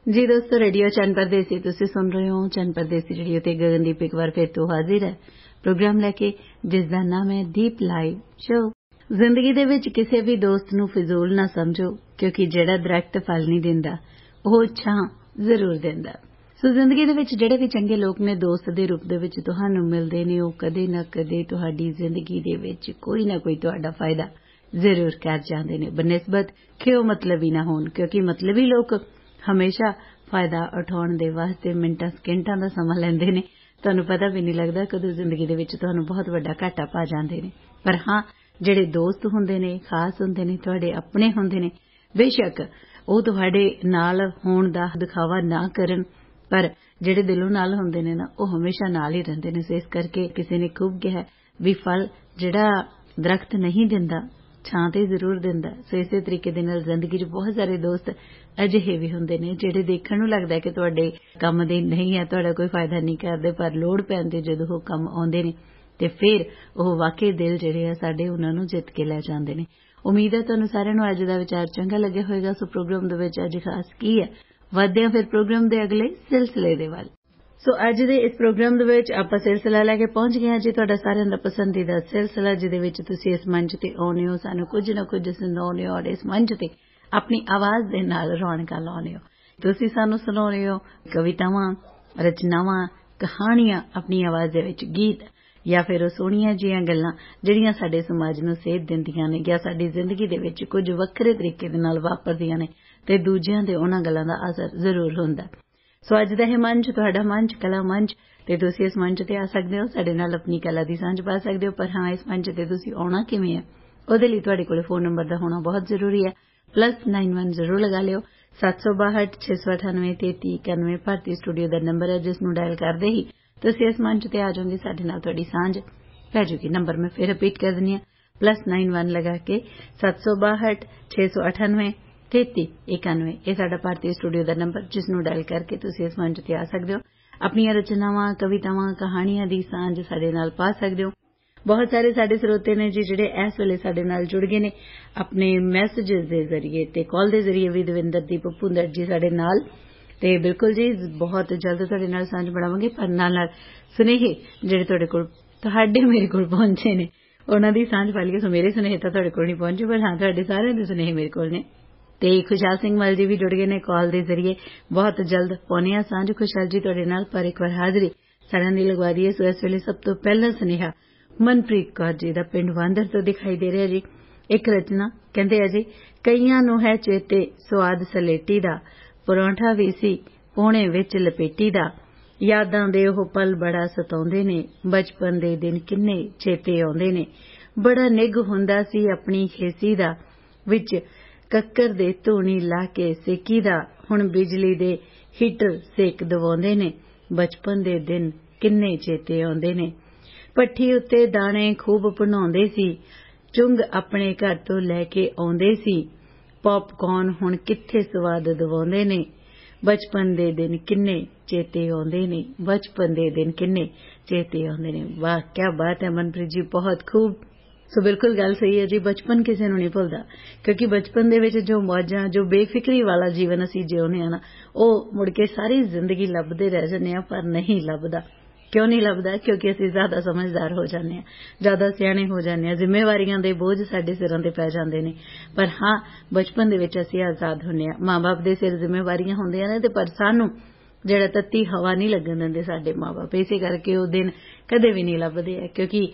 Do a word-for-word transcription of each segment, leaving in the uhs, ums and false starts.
जी दोस्तों, रेडियो चंद परदेसी तुसी सुन रहे हो। चंद परदेसी रेडियो ते गगनदीप एक बार फिर तो हाजिर है प्रोग्राम लैके, जिसका नाम है दीप लाइव शो। जिंदगी दे विच किसी भी दोस्त नूं फिजूल ना समझो, क्योंकि जिहड़ा दरख्त फल नहीं दिंदा ओह छां जरूर दिंदा। सो जिंदगी दे विच जिहड़े भी चंगे लोग ने दोस्त दे रूप दे विच तुहानूं मिलदे ने, ओह कदे ना कदे तुहाडी जिंदगी दे विच कोई ना कोई तुहाडा फायदा जरूर कर जांदे ने, बनिस्बत कि ओह मतलबी ना होण, क्योंकि मतलबी लोग हमेशा फायदा उठाउण दे वास्ते मिंटां सकिंटां दा समां लैंदे ने। तुहानूं पता भी नहीं लगदा कदों जिंदगी दे विच तुहानूं बहुत वड्डा घाटा पा जांदे ने। पर हाँ, जिहड़े दोस्त हुंदे ने, खास हुंदे ने, तुहाडे अपने हुंदे ने, बेशक ओह तुहाडे नाल होण दा दिखावा ना करन, पर जिहड़े दिलों नाल हुंदे ने ना, ओह हमेशा नाल ही रहिंदे ने। सो इस करके किसी ने खूब कहा भी फल जिहड़ा दरख्त नहीं दिंदा छां ते जरूर दिंदा। सो इसे तरीके दे नाल जिंदगी च बहुत सारे दोस्त अजिहे भी हुंदे ने जिहड़े देखण नूं लगदा कि तुहाडे काम दे नहीं है, तुहाडा कोई फायदा नहीं करदे, पर लोड़ पैण ते जदों ओह काम आउंदे ने ते फिर ओह वाकई दिल जिहड़े आ साडे उहनां नूं जिੱਤ के लै जांदे ने। उम्मीद है तुहानूं सारिआं नूं अज दा विचार चंगा लग्गिआ होएगा। सो प्रोग्राम दे विच अज खास की है, वधदे हां फिर प्रोग्राम दे अगले सिलसिले दे वल। सो अज दे इस प्रोग्राम दे विच आपां सिलसिला लैके पहुंच गए हां जी, तुहाडा सारिआं दा पसंदीदा सिलसिला, जिहदे विच तुसीं इस मंच ते आउंदे हो, सानूं कुछ ना कुछ सुणाउने हो और इस मंच ते अपनी आवाज़ दे नाल रौनकां लाउने हो। तुसीं सानूं सुणाउने हो कवितावां, रचनावां, कहानियां, अपनी आवाज़ दे विच गीत, या फिर ओह सोहणियां जिहियां गल्लां जिहड़ियां साडे समाज नूं सेध दिंदियां ने, या साडी जिंदगी दे विच कुछ वक्खरे तरीके दे नाल वापरदियां ने ते दूजिआं दे उहनां गल्लां दा असर जरूर हुंदा। सो अज दा ਇਹ मंच तुहाडा मंच कला मंच ते तुसीं इस मंच ते आ सकदे हो, साडे नाल अपनी कला दी सांझ पा सकदे हो। पर हाँ, इस मंच ते तुसीं आउणा किवें है, ਉਹਦੇ ਲਈ ਤੁਹਾਡੇ ਕੋਲ फोन नंबर ਦਾ ਹੋਣਾ बहुत ਜ਼ਰੂਰੀ है। प्लस नाइन वन जरूर लगा लियो, सत्त सौ बाहठ छे सौ अठानवे तेती इक्यानवे भारतीय स्टूडियो का नंबर है, जिसनों डायल करते ही तुसीं इस मंच ते आ जाओगे, साडे नाल तुहाडी सांझ पै जूगी। नंबर मैं फिर रिपीट कर दिंदी हां, प्लस नाइन वन लगा के सत्त सौ बाहठ छे सौ अठानवे तेती इक्यानवे, यह साडा भारतीय स्टूडियो का नंबर, जिसनों डायल करके तुसीं इस मंच ते आ सकदे हो। अपनी रचनावां, कवितावां, कहानियां दी सांझ साडे नाल पा सकदे हो। बहुत सारे साडे स्रोते ने जी जिहड़े इस वेले साडे नाल जुड़ गए ने अपने मैसेजेस दे जरिए ते कॉल दे जरिए भी। दविंदरदीप भुंदर जी साडे नाल, ते बिल्कुल जी बहुत जल्द तुहाडे नाल सांझ बनावांगे। पर नाल नाल सुनेहे जिहड़े तुहाडे कोल तुहाडे मेरे कोल पहुंचे ने उहनां दी सांझ पा लईए। सो मेरे सुनेहे तां तुहाडे कोल नहीं पहुंचे, पर हाँ तुहाडे सारिआं दे सुनेहे मेरे कोल ने। ते खुशहाल सिंह मल जी भी जुड़ गए ने कॉल दे जरिए। बहुत जल्द पाउने आ सांझ खुशहाल जी तुहाडे नाल, पर एक बार हाज़री सारिआं दी लगवा दईए। सो इस वेले सब तो पहला सुनेहा मनप्रीत कौर जी दा पिंड वांदर तो दिखाई दे रहा जी। एक रचना कहते हैं जी, कईयां नूं है चेते स्वाद सलेटी दा, परौंठा भी सी पौणे विच लपेटी दा, यादां दे ओह पल बड़ा सताउंदे ने, बचपन दे दिन किन्ने चेते आउंदे ने, बड़ा निग हुंदा सी अपनी खेसी दा, विच कक्कर दे धूनी ला के सेकी दा, हुण बिजली दे हीटर सेक दवाउंदे ने, बचपन दे दिन किन्ने चेते आउंदे ने, भट्ठी उत्ते दाणे खूब भुनाउंदे सी, चुंग अपने घर तो लैके आउंदे सी, पॉपकॉर्न हुण कित्थे स्वाद दवाउंदे ने, बचपन दे दिन किन्ने चेते आउंदे ने, बचपन दे दिन किन्ने चेते आउंदे ने। वाह क्या बात है मनप्रीत जी, बहुत खूब। सो बिल्कुल गल सही है जी, बचपन किसी नूं नहीं भुलदा, क्योंकि बचपन दे विच जो मौजां, जो बेफिक्री वाला जीवन असीं जिउंदे आ ना, ओह मुड़ के सारी जिंदगी लभदे रह जांदे आ, पर नहीं लभदा। क्यों नहीं लभदा? क्योंकि असीं ज़्यादा समझदार हो जाते हैं, ज़्यादा सियाणे हो जाते हैं, जिम्मेवारियां दे बोझ साडे सिरां ते पै जांदे ने। पर हाँ, बचपन दे विच असीं आज़ाद हुंदे आ, माँ बाप दे सिर जिम्मेवारियां हुंदियां ने, ते पर सानूं जिहड़ा तत्ती हवा नहीं लगन दिंदे साडे माँ बाप। इसे करके ओह दिन कदे भी नहीं लभदे है, क्योंकि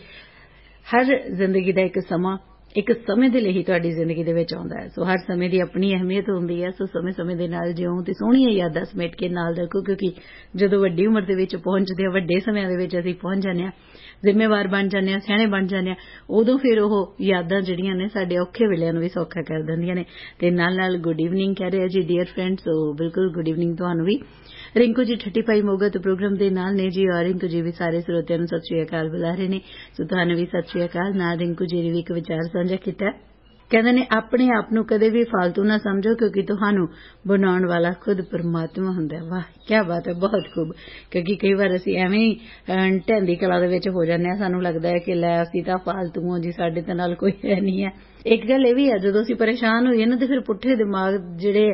हर जिंदगी दा इक समां एक समय दे लई ही तुहाडी जिंदगी दे विच आउंदा है। सो हर समय दी अपनी अहमियत हुंदी है। सो समय समय दे नाल जिउं ते सोहणीआं यादां समेट के नाल रखो, क्योंकि जदों वड्डी उमर दे विच पहुंचदे आ, वड्डे समयां दे विच असीं पहुंच जांदे आ, जिम्मेवार बन जांदे आ, सियाणे बन जांदे आ, उदों फिर ओह यादां जिहड़ियां ने साडे औखे वेलिਆਂ ਨੂੰ भी सौखा कर दिंदियां ने। ते नाल नाल गुड ईवनिंग कह रहे जी डियर फ्रेंड्स। सो बिल्कुल गुड ईवनिंग तुहानूं भी। रिंकू जी ठट्टी पाई मोगा तो प्रोग्राम के नाल ने जी, और रिंकू जी भी सारे स्रोतिਆਂ ਨੂੰ सत श्री अकाल बुला रहे ने। सो तुहानूं भी सत श्री अकाल। नाल रिंकू जी ने भी एक विचार साझा कीता, कहते ने अपने आप नूं कदे भी फालतू ना समझो, क्योंकि तुहानूं बनाउण वाला खुद परमात्मा हुंदा है। वाह क्या बात है, बहुत खूब। क्योंकि कई बार ਅਸੀਂ ਐਵੇਂ ਹੀ ਢਹਿੰਦੀ ਕਲਾ ਦੇ ਵਿੱਚ ਹੋ ਜਾਂਦੇ ਹਾਂ, ਸਾਨੂੰ ਲੱਗਦਾ ਹੈ ਕਿ ਲੈ ਅਸੀਂ ਤਾਂ ਫਾਲਤੂ ਹਾਂ ਜੀ, ਸਾਡੇ ਤੇ ਨਾਲ ਕੋਈ ਹੈ ਨਹੀਂ ਹੈ। ਇੱਕ ਗੱਲ ਇਹ ਵੀ ਹੈ, ਜਦੋਂ ਅਸੀਂ ਪਰੇਸ਼ਾਨ ਹੋਈਏ ਨਾ ਤੇ ਫਿਰ ਪੁੱਠੇ ਦਿਮਾਗ ਜਿਹੜੇ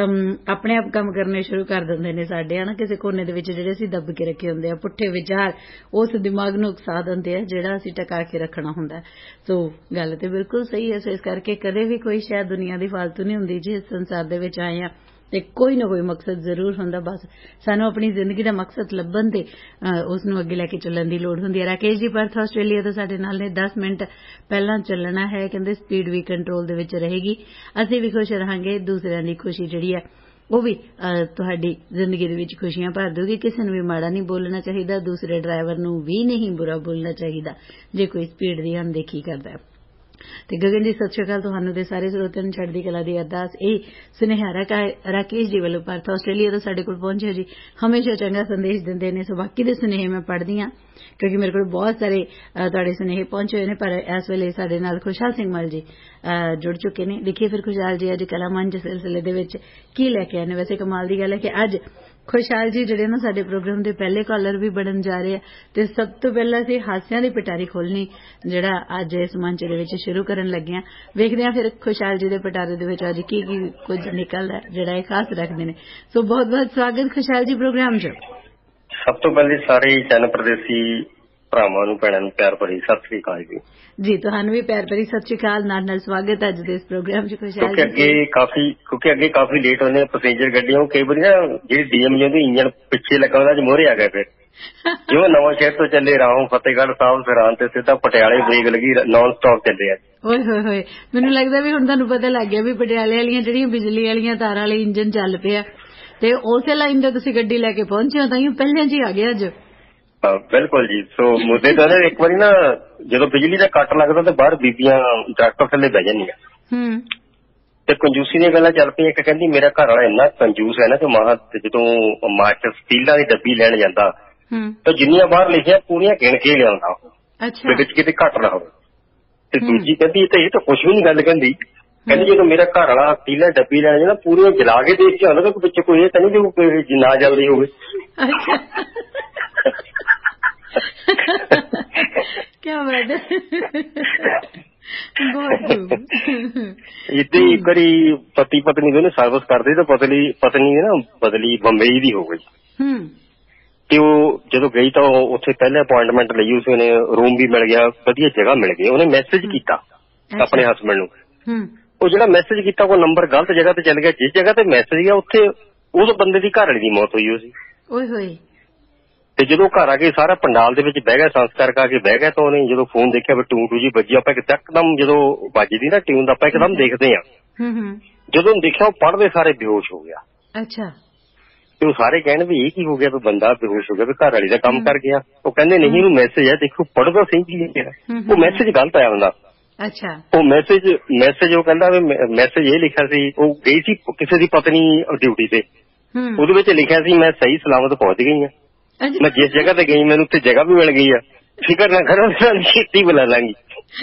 ਆਪਣੇ ਆਪ ਕੰਮ ਕਰਨੇ ਸ਼ੁਰੂ ਕਰ ਦਿੰਦੇ ਨੇ ਸਾਡੇ, ਹੈ ਨਾ, ਕਿਸੇ ਕੋਨੇ ਦੇ ਵਿੱਚ ਜਿਹੜੇ ਅਸੀਂ ਦੱਬ ਕੇ ਰੱਖੇ ਹੁੰਦੇ ਆ ਪੁੱਠੇ ਵਿਚਾਰ, ਉਸ ਦਿਮਾਗ ਨੂੰ ਉਕਸਾ ਦਿੰਦੇ ਆ ਜਿਹੜਾ ਅਸੀਂ ਟਕਾ ਕੇ ਰੱਖਣਾ ਹੁੰਦਾ। ਸੋ ਗੱਲ ਤੇ ਬਿਲਕੁਲ ਸਹੀ ਹੈ। ਸੋ ਇਸ ਕਰਕੇ ਕਦੇ ਵੀ ਕੋਈ ਸ਼ਾਇਦ ਦੁਨੀਆ ਦੀ ਫਾਲਤੂ ਨਹੀਂ ਹੁੰਦੀ ਜੀ। ਇਸ ਸੰਸਾਰ ਦੇ ਵਿੱਚ ਆਏ ਆ ਤੇ ਕੋਈ ਨਾ ਕੋਈ ਮਕਸਦ ਜ਼ਰੂਰ ਹੁੰਦਾ, ਬਸ ਸਾਨੂੰ ਆਪਣੀ ਜ਼ਿੰਦਗੀ ਦਾ ਮਕਸਦ ਲੱਭਣ ਤੇ ਉਸ ਨੂੰ ਅੱਗੇ ਲੈ ਕੇ ਚੱਲਣ ਦੀ ਲੋੜ ਹੁੰਦੀ ਹੈ। ਰਾਕੇਸ਼ ਜੀ ਪਰਥ ਆਸਟ੍ਰੇਲੀਆ ਤੋਂ ਸਾਡੇ ਨਾਲ ਨੇ। ਦਸ ਮਿੰਟ ਪਹਿਲਾਂ ਚੱਲਣਾ ਹੈ, ਕਹਿੰਦੇ ਸਪੀਡ ਵੀ ਕੰਟਰੋਲ ਦੇ ਵਿੱਚ ਰਹੇਗੀ, ਅਸੀਂ ਵੀ ਖੁਸ਼ ਰਹਾਂਗੇ, ਦੂਸਰਿਆਂ ਦੀ ਖੁਸ਼ੀ ਜਿਹੜੀ ਹੈ ਉਹ ਵੀ ਤੁਹਾਡੀ ਜ਼ਿੰਦਗੀ ਦੇ ਵਿੱਚ ਖੁਸ਼ੀਆਂ ਭਰ ਦੂਗੀ। ਕਿਸੇ ਨੂੰ ਵੀ ਮਾੜਾ ਨਹੀਂ ਬੋਲਣਾ ਚਾਹੀਦਾ, ਦੂਸਰੇ ਡਰਾਈਵਰ ਨੂੰ ਵੀ ਨਹੀਂ ਬੁਰਾ ਬੋਲਣਾ ਚਾਹੀਦਾ ਜੇ ਕੋਈ ਸਪੀਡ ਦੀ ਅਣਦੇਖੀ ਕਰਦਾ। ਤੇ ਗਗਨ ਜੀ ਸਤਿ ਸ਼੍ਰੀ ਅਕਾਲ ਤੁਹਾਨੂੰ ਤੇ ਸਾਰੇ ਸਰੋਤਿਆਂ ਨੂੰ ਚੜ੍ਹਦੀ ਕਲਾ ਦੀ ਅਰਦਾਸ। ਇਹ ਸੁਨੇਹਾ ਰਾਕੇਸ਼ ਜੀ ਵੱਲੋਂ ਪਰਥ ਆਸਟ੍ਰੇਲੀਆ ਤੋਂ ਸਾਡੇ ਕੋਲ ਪਹੁੰਚਿਆ ਜੀ। ਹਮੇਸ਼ਾ ਚੰਗਾ ਸੰਦੇਸ਼ ਦਿੰਦੇ ਨੇ। ਸੋ ਬਾਕੀ ਦੇ ਸੁਨੇਹੇ ਮੈਂ ਪੜ੍ਹਦੀ ਹਾਂ ਕਿਉਂਕਿ ਮੇਰੇ ਕੋਲ ਬਹੁਤ ਸਾਰੇ ਤੁਹਾਡੇ ਸੁਨੇਹੇ ਪਹੁੰਚੇ ਹੋਏ ਨੇ, ਪਰ ਇਸ ਵੇਲੇ ਸਾਡੇ ਨਾਲ ਖੁਸ਼ਹਾਲ ਸਿੰਘ ਮਲ ਜੀ ਜੁੜ ਚੁੱਕੇ ਨੇ। ਦੇਖੀਏ ਫਿਰ ਖੁਸ਼ਹਾਲ ਜੀ ਅੱਜ ਕਲਾ ਮੰਚ ਸਿਲਸਿਲੇ ਦੇ ਵਿੱਚ ਕੀ ਲੈ ਕੇ ਆਏ ਨੇ। ਵੈਸੇ ਕਮਾਲ ਦੀ ਗੱਲ ਹੈ ਕਿ ਅੱਜ ਖੁਸ਼ਹਾਲ ਜੀ ਜਿਹੜੇ ਨਾ ਸਾਡੇ ਪ੍ਰੋਗਰਾਮ ਦੇ ਪਹਿਲੇ ਕਾਲਰ ਵੀ ਬਣਨ ਜਾ ਰਹੇ ਆ ਤੇ ਸਭ ਤੋਂ ਪਹਿਲਾਂ ਅਸੀਂ ਹਾਸਿਆਂ ਦੀ ਪਿਟਾਰੀ ਖੋਲਣੀ ਜਿਹੜਾ ਅੱਜ ਇਸ ਮੰਚ ਦੇ ਵਿੱਚ ਸ਼ੁਰੂ ਕਰਨ ਲੱਗੇ ਆ। ਵੇਖਦੇ ਹਾਂ ਫਿਰ ਖੁਸ਼ਹਾਲ ਜੀ ਦੇ ਪਿਟਾਰੇ ਦੇ ਵਿੱਚ ਅੱਜ ਕੀ ਕੀ ਕੁਝ ਨਿਕਲਦਾ ਜਿਹੜਾ ਇਹ ਖਾਸ ਰੱਖਦੇ ਨੇ। ਸੋ ਬਹੁਤ ਬਹੁਤ ਸਵਾਗਤ ਖੁਸ਼ਹਾਲ ਜੀ ਪ੍ਰੋਗਰਾਮ 'ਚ। ਸਭ ਤੋਂ ਪਹਿਲੇ ਸਾਰੇ ਚੰਨ ਪ੍ਰਦੇਸੀ ਭਰਾਵਾਂ ਨੂੰ ਭੈਣਾਂ ਨੂੰ ਪਿਆਰ ਭਰੀ ਸਤਿ ਸ੍ਰੀ ਅਕਾਲ ਜੀ। ਜੀ ਤੁਹਾਨੂੰ ਵੀ ਪਿਆਰ ਭਰੀ ਸਤਿ ਸ੍ਰੀ ਅਕਾਲ, ਨਾਲ ਨਾਲ ਸਵਾਗਤ ਅੱਜ ਦੇ ਇਸ ਪ੍ਰੋਗਰਾਮ 'ਚ ਖੁਸ਼ਹਾਲ ਜੀ। ਅੱਗੇ ਕਾਫੀ ਕਿਉਂਕਿ ਅੱਗੇ ਕਾਫੀ ਲੇਟ ਹੁੰਦੇ ਪੈਸੇਂਜਰ ਗੱਡੀਆਂ, ਕਈ ਵਾਰੀ ਨਾ ਜਿਹੜੀ ਡੀਐਮ ਜੀ ਉਹਦੀ ਇੰਜਣ ਪਿੱਛੇ ਲੱਗਾ ਹੁੰਦਾ ਅੱਜ ਮੋਹਰੇ ਆ ਗਿਆ। ਫਿਰ ਜਿਵੇਂ ਨਵਾਂ ਸ਼ਹਿਰ ਤੋਂ ਚੱਲੇ ਰਾਹੋਂ ਫਤਿਹਗੜ੍ਹ ਸਾਹਿਬ ਫਿਰਾਂ ਤੇ ਸਿੱਧਾ ਪਟਿਆਲੇ ਬ੍ਰੇਕ ਲੱਗੀ, ਨਾਨ ਸਟਾਪ ਚੱਲੇ ਆ। ਓਏ ਹੋਏ ਹੋਏ, ਮੈਨੂੰ ਲੱਗਦਾ ਵੀ ਹੁਣ ਤੁਹਾਨੂੰ ਪਤਾ ਲੱਗ ਗਿਆ ਵੀ ਪਟਿਆਲੇ ਵਾਲੀਆਂ ਜਿਹੜੀਆਂ ਬਿਜਲੀ ਵਾਲੀਆਂ ਤਾਰਾਂ ਵਾਲੇ ਇੰਜਨ ਚੱਲ ਪਿਆ ਤੇ ਉਸੇ ਲਾਈਨ ਤੇ ਤੁਸੀਂ ਗੱਡੀ ਲੈ ਕੇ ਪਹੁੰਚੇ ਹੋ, ਤਾਂ ਪਹਿਲਾਂ ਜੀ ਆ ਗਿਆ ਅੱਜ। ਬਿਲਕੁਲ ਜੀ। ਸੋ ਮੁੱਦੇ ਤਾਂ ਇੱਕ ਵਾਰੀ ਨਾ ਜਦੋਂ ਬਿਜਲੀ ਦਾ ਕੱਟ ਲੱਗਦਾ ਤੇ ਬਾਹਰ ਬੀਬੀਆਂ ਟਰੈਕਟਰ ਥੱਲੇ ਬਹਿ ਜਾਂਦੀਆਂ ਤੇ ਕੰਜੂਸੀ ਦੀਆਂ ਗੱਲਾਂ ਚੱਲ ਪਈਆਂ। ਇੱਕ ਕਹਿੰਦੀ ਮੇਰਾ ਘਰ ਵਾਲਾ ਇੰਨਾ ਕੰਜੂਸ ਹੈ ਨਾ ਕਿ ਮਾਂ ਜਦੋਂ ਮਾਸਟਰ ਸਟੀਲਾਂ ਦੀ ਡੱਬੀ ਲੈਣ ਜਾਂਦਾ ਤਾਂ ਜਿੰਨੀਆਂ ਬਾਹਰ ਲਿਖਿਆ ਪੂਰੀਆਂ ਗਿਣ ਕੇ ਲਿਆਉਂਦਾ ਵਿੱਚ ਕਿਤੇ ਘੱਟ ਨਾ ਹੋਵੇ। ਤੇ ਦੂਜੀ ਕਹਿੰਦੀ ਤੇ ਇਹ ਤਾਂ ਕੁਛ ਵੀ ਨੀ ਗੱਲ ਕਹਿੰਦੀ ਕਹਿੰਦੀ ਜਦੋਂ ਮੇਰਾ ਘਰ ਵਾਲਾ ਸਟੀਲਾਂ ਡੱਬੀ ਲੈਣ ਜਾਂਦਾ ਪੂਰੀਆਂ ਜਲਾ ਕੇ ਦੇਖ ਕੇ ਆਉਂਦਾ ਕਿ ਪਿੱਛੇ ਕੋਈ ਇਹ ਤਾਂ ਨਹੀਂ ਕੋਈ ਨਾ ਜਲਦੀ ਹੋਵੇ। ਕਿਆ ਬਾਤ ਹੈ, ਬਹੁਤ ਇੱਥੇ ਇੱਕ ਵਾਰੀ ਪਤੀ ਪਤਨੀ ਦੋਨੇ ਸਰਵਿਸ ਕਰਦੇ ਤਾਂ ਪਤਨੀ ਪਤਨੀ ਨਾ ਬਦਲੀ ਬੰਬਈ ਦੀ ਹੋ ਗਈ ਤੇ ਉਹ ਜਦੋਂ ਗਈ ਤਾਂ ਉੱਥੇ ਪਹਿਲੇ ਅਪੁਆਇੰਟਮੈਂਟ ਲਈ ਉਸ ਨੇ ਰੂਮ ਵੀ ਮਿਲ ਗਿਆ, ਵਧੀਆ ਜਗ੍ਹਾ ਮਿਲ ਗਈ। ਉਹਨੇ ਮੈਸੇਜ ਕੀਤਾ ਆਪਣੇ ਹਸਬੈਂਡ ਨੂੰ, ਉਹ ਜਿਹੜਾ ਮੈਸੇਜ ਕੀਤਾ ਉਹ ਨੰਬਰ ਗਲਤ ਜਗ੍ਹਾ ਤੇ ਚੱਲ ਗਿਆ। ਜਿਸ ਜਗ੍ਹਾ ਤੇ ਮੈਸੇਜ ਗਿਆ ਉੱਥੇ ਉਸ ਬੰਦੇ ਦੀ ਘਰ ਵਾਲੀ ਦੀ ਮੌਤ ਹੋਈ ਹੋਈ ਸੀ। ਓਏ ਹੋਏ। ਤੇ ਜਦੋਂ ਘਰ ਆ ਕੇ ਸਾਰਾ ਪੰਡਾਲ ਦੇ ਵਿੱਚ ਬਹਿ ਗਿਆ, ਸੰਸਕਾਰ ਕਰਾ ਕੇ ਬਹਿ ਗਿਆ ਤਾਂ ਉਹਨੇ ਜਦੋਂ ਫੋਨ ਦੇਖਿਆ ਵੀ ਟੂ ਟੂ ਜੀ ਵੱਜੀ, ਆਪਾਂ ਇੱਕਦਮ ਜਦੋਂ ਵੱਜਦੀ ਨਾ ਟਿਊਨ ਦਾ ਆਪਾਂ ਇੱਕਦਮ ਦੇਖਦੇ ਆ, ਜਦੋਂ ਦੇਖਿਆ ਉਹ ਪੜ੍ਹਦੇ ਸਾਰੇ ਬੇਹੋਸ਼ ਹੋ ਗਿਆ। ਅੱਛਾ। ਤੇ ਉਹ ਸਾਰੇ ਕਹਿਣ ਵੀ ਇਹ ਕੀ ਹੋ ਗਿਆ, ਵੀ ਬੰਦਾ ਬੇਹੋਸ਼ ਹੋ ਗਿਆ, ਵੀ ਘਰ ਵਾਲੀ ਦਾ ਕੰਮ ਕਰ ਗਿਆ। ਉਹ ਕਹਿੰਦੇ ਨਹੀਂ ਇਹਨੂੰ ਮੈਸੇਜ ਹੈ, ਦੇਖੋ ਪੜ੍ਹਦਾ ਸਹੀ ਕੀ ਲਿਖਿਆ, ਉਹ ਮੈਸੇਜ ਗਲਤ ਆਇਆ ਹੁੰਦਾ। ਅੱਛਾ। ਉਹ ਮੈਸੇਜ ਮੈਸੇਜ ਉਹ ਕਹਿੰਦਾ ਵੀ ਮੈਸੇਜ ਇਹ ਲਿਖਿਆ ਸੀ, ਉਹ ਗਈ ਸੀ ਕਿਸੇ ਦੀ ਪਤਨੀ ਡਿਊਟੀ ਤੇ, ਉਹਦੇ ਵਿੱਚ ਲਿਖਿਆ ਸੀ ਮੈਂ ਸਹੀ ਸਲਾਮਤ ਪਹੁੰਚ ਗਈ ਹਾਂ, ਮੈਂ ਜਿਸ ਜਗ੍ਹਾ ਤੇ ਗਈ ਮੈਨੂੰ ਉੱਥੇ ਜਗ੍ਹਾ ਵੀ ਮਿਲ ਗਈ ਆ, ਫਿਕਰ ਨਾ ਕਰੋ ਛੇਤੀ ਬੁਲਾ ਲਾਂਗੀ।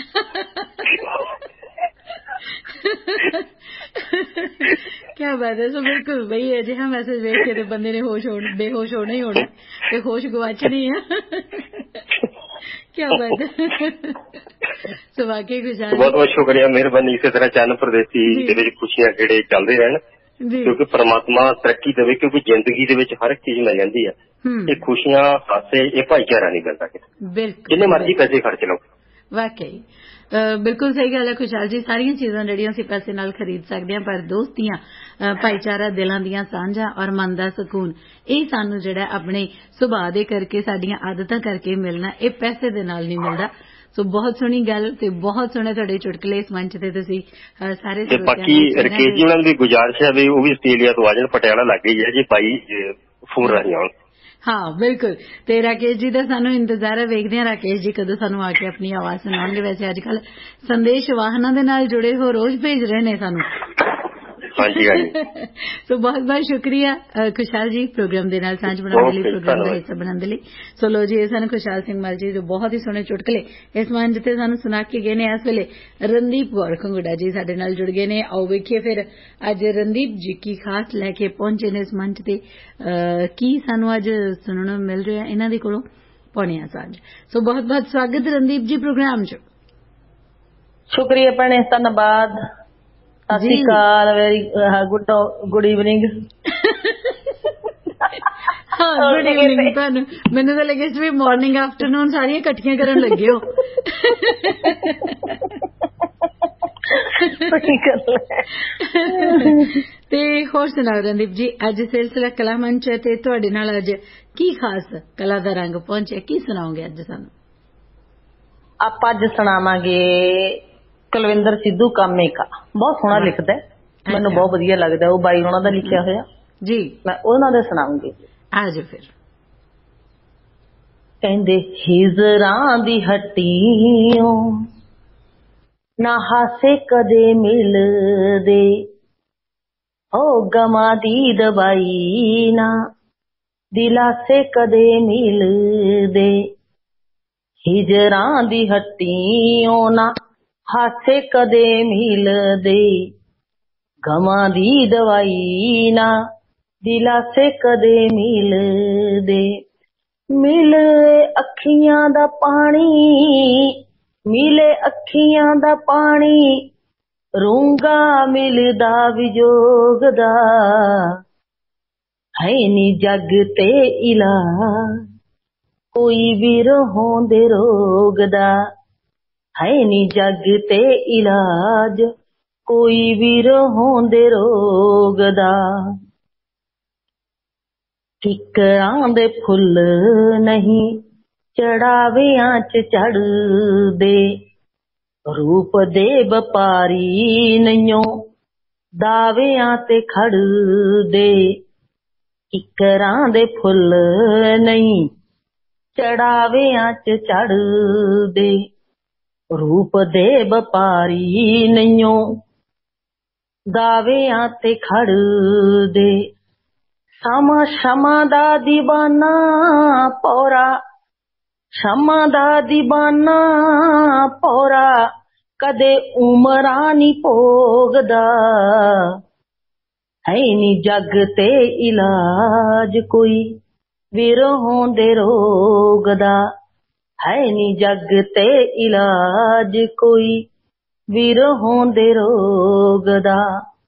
ਕਿਆ ਬਾਤ ਹੈ। ਸੋ ਬਿਲਕੁਲ ਬਈ ਅਜਿਹਾ ਮੈਸੇਜ ਵੇਖ ਕੇ ਤੇ ਬੰਦੇ ਨੇ ਹੋਸ਼ ਹੋਣਾ ਬੇਹੋਸ਼ ਹੋਣਾ ਹੀ ਹੋਣਾ ਤੇ ਹੋਸ਼ ਗਵਾਚਣੀ ਆ। ਕਿਆ ਬਾਤ ਹੈ। ਸੋ ਵਾਕਈ ਖੁਸ਼ਹਾਲ ਬਹੁਤ ਬਹੁਤ ਸ਼ੁਕਰੀਆ, ਮਿਹਰਬਾਨੀ। ਇਸੇ ਤਰ੍ਹਾਂ ਚੰਨ ਪ੍ਰਦੇਸੀ ਦੇ ਵਿੱਚ ਖੁਸ਼ੀਆਂ ਕਿਹੜੇ ਚੱਲਦੇ ਰਹਿਣ ਕਿਉਂਕਿ ਪਰਮਾਤਮਾ ਤਰੱਕੀ ਦੇਵੇ, ਕਿਉਂਕਿ ਜ਼ਿੰਦਗੀ ਦੇ ਵਿੱਚ ਹਰ ਇੱਕ ਚੀਜ਼ ਮਿਲ ਜਾਂਦੀ ਹੈ। ਇਹ ਖੁਸ਼ੀਆਂ ਹਾਸੇ ਇਹ ਭਾਈਚਾਰਾ ਨਹੀਂ ਮਿਲਦਾ ਕਿਤੇ, ਜਿੰਨੇ ਮਰਜ਼ੀ ਪੈਸੇ ਖਰਚ ਲਓ। ਵਾਕਈ ਬਿਲਕੁਲ ਸਹੀ ਗੱਲ ਹੈ ਖੁਸ਼ਹਾਲ ਜੀ। ਸਾਰੀਆਂ ਚੀਜ਼ਾਂ ਜਿਹੜੀਆਂ ਅਸੀਂ ਪੈਸੇ ਨਾਲ ਖਰੀਦ ਸਕਦੇ ਹਾਂ, ਪਰ ਦੋਸਤੀਆਂ, ਭਾਈਚਾਰਾ, ਦਿਲਾਂ ਦੀਆਂ ਸਾਂਝਾਂ ਔਰ ਮਨ ਦਾ ਸਕੂਨ, ਇਹ ਸਾਨੂੰ ਜਿਹੜਾ ਆਪਣੇ ਸੁਭਾਅ ਦੇ ਕਰਕੇ, ਸਾਡੀਆਂ ਆਦਤਾਂ ਕਰਕੇ ਮਿਲਣਾ, ਇਹ ਪੈਸੇ ਦੇ ਨਾਲ ਨਹੀਂ ਮਿਲਦਾ। ਸੋ ਬਹੁਤ ਸੋਹਣੀ ਗੱਲ ਤੇ ਬਹੁਤ ਸੋਹਣੇ ਤੁਹਾਡੇ ਚੁਟਕਲੇ ਇਸ ਮੰਚ ਤੇ ਤੁਸੀਂ ਸਾਰੇ। ਤੇ ਬਾਕੀ ਰਕੇਸ਼ ਜੀ ਉਹਨਾਂ ਦੀ ਗੁਜ਼ਾਰਿਸ਼ ਹੈ ਵੀ ਉਹ ਵੀ ਆਸਟ੍ਰੇਲੀਆ ਤੋਂ ਆ ਜਾਣ, ਪਟਿਆਲਾ ਲੱਗ ਗਈ ਹੈ ਜੀ ਭਾਈ ਫੋਨ ਰਾਹੀਂ ਆਉਣ। ਹਾਂ ਬਿਲਕੁਲ। ਤੇ ਰਾਕੇਸ਼ ਜੀ ਦਾ ਸਾਨੂੰ ਇੰਤਜ਼ਾਰ ਹੈ, ਵੇਖਦੇ ਹਾਂ ਰਾਕੇਸ਼ ਜੀ ਕਦੋਂ ਸਾਨੂੰ ਆ ਕੇ ਆਪਣੀ ਆਵਾਜ਼ ਸੁਣਾਉਣਗੇ। ਵੈਸੇ ਅੱਜ ਕੱਲ ਸੰਦੇਸ਼ ਵਾਹਨਾਂ ਦੇ ਨਾਲ ਜੁੜੇ ਹੋ ਰੋਜ਼ ਭੇਜ ਰਹੇ ਨੇ ਸਾਨੂੰ। हाँ जी हाँ जी। सो बहुत बहुत शुक्रिया खुशहाल जी प्रोग्राम दे नाल सांझ बनाने लिए, प्रोग्राम का हिस्सा बनाने लिए। सो लो जी, सन खुशहाल सिंह मल जी जो बहुत ही सोहने चुटकले इस मंच ते सानू सुना के गए ने। इस वेले रणदीप कौर खंगुड़ा जी साडे नाल जुड़ गए ने। आओ वेखिए फिर अज रणदीप जी की खास लैके पहुंचे ने इस मंच ते की सानू अज सुनने मिल रहा है इन्हां दे कोलों पौने सांझ। सो बहुत बहुत स्वागत रणदीप जी प्रोग्राम च। शुक्रिया भैने, धन्यवाद, सत श्री अकाल, वेरी गुड गुड इवनिंग। हाँ गुड इवनिंग तुहानू। मैनू तो लगे भी मॉर्निंग आफ्टरनून सारियां कट्ठियां करन लगे हो। ते होर सुनाओ रणदीप जी, अज सिलसिला कला मंच है ते तुहाडे नाल अज की खास कला दा रंग पहुंचे, की सुनाओगे अज सानू? आप अज सुनावांगे कुलविंदर सिद्धू कामेका, बहुत सोहना लिखदा है, मैनू बहुत वधिया लगदा, वो बाई उन्हां दा लिखिया होया जी, मैं उन्हां दा सुनाऊंगी। आज फिर कहंदे हिजरां दी हट्टियों ना हासे कदे मिलदे, ओ गमां दी दवाई ना दिलासे कदे मिलदे, हिजरां दी हट्टियों ना हासे कदे मिलदे, गमां दी दवाई ना दिलासे कदे मिलदे, मिले अखियां दा पानी, मिले अखियां दा पानी, रूंगा मिलदा विजोग दा, है नी जग ते इलाज कोई भी रहोंदे रोग दा, है नी जग ते इलाज कोई भी रहोंदे रोग दा, ठिकरां दे फुल नहीं चढ़ावियां च चढ़दे, रूप दे बपारी नहियों दावियां ते खड़दे, ठिकरां दे फुल नहीं चढ़ावियां च चढ़दे, रूप दे बपारी नहियों दावियां ते खड़दे, समा शमा दा दीवाना पौरा, शमा दा दीवाना पौरा, कदे उमरां नी भोगदा, है नी जग ते इलाज कोई विरहों दे रोग दा, है नी जग ते इलाज कोई विरहों दे रोग दा,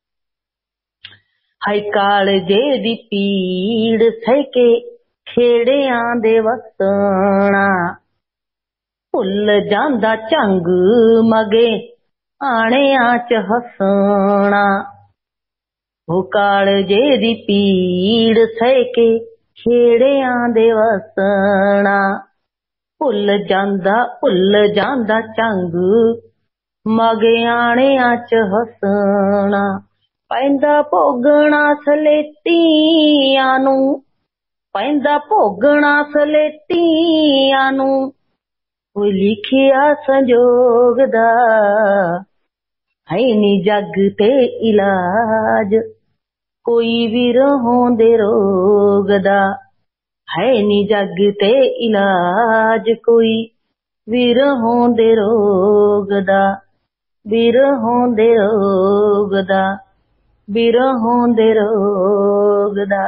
हाय कालजे दी पीड़ सह खेड़ियां दे वसना, भुल जांदा झंग मगे आणियां च हसना, ओ कालजे दी पीड़ सह खेड़ियां दे वसना, भुल जांदा भुल जांदा झंग मगे आणियां च हसना, पैंदा भोगना सलेटियां नू, पैंदा भोगना सलेटियां नू, कोई लिखिया संजोग दा, है नी जग ते इलाज कोई भी रहों दे रोग दा, है नी जग ते इलाज कोई विरहों दे रोग दा, विरहों दे रोग दा, विरहों दे रोग दा।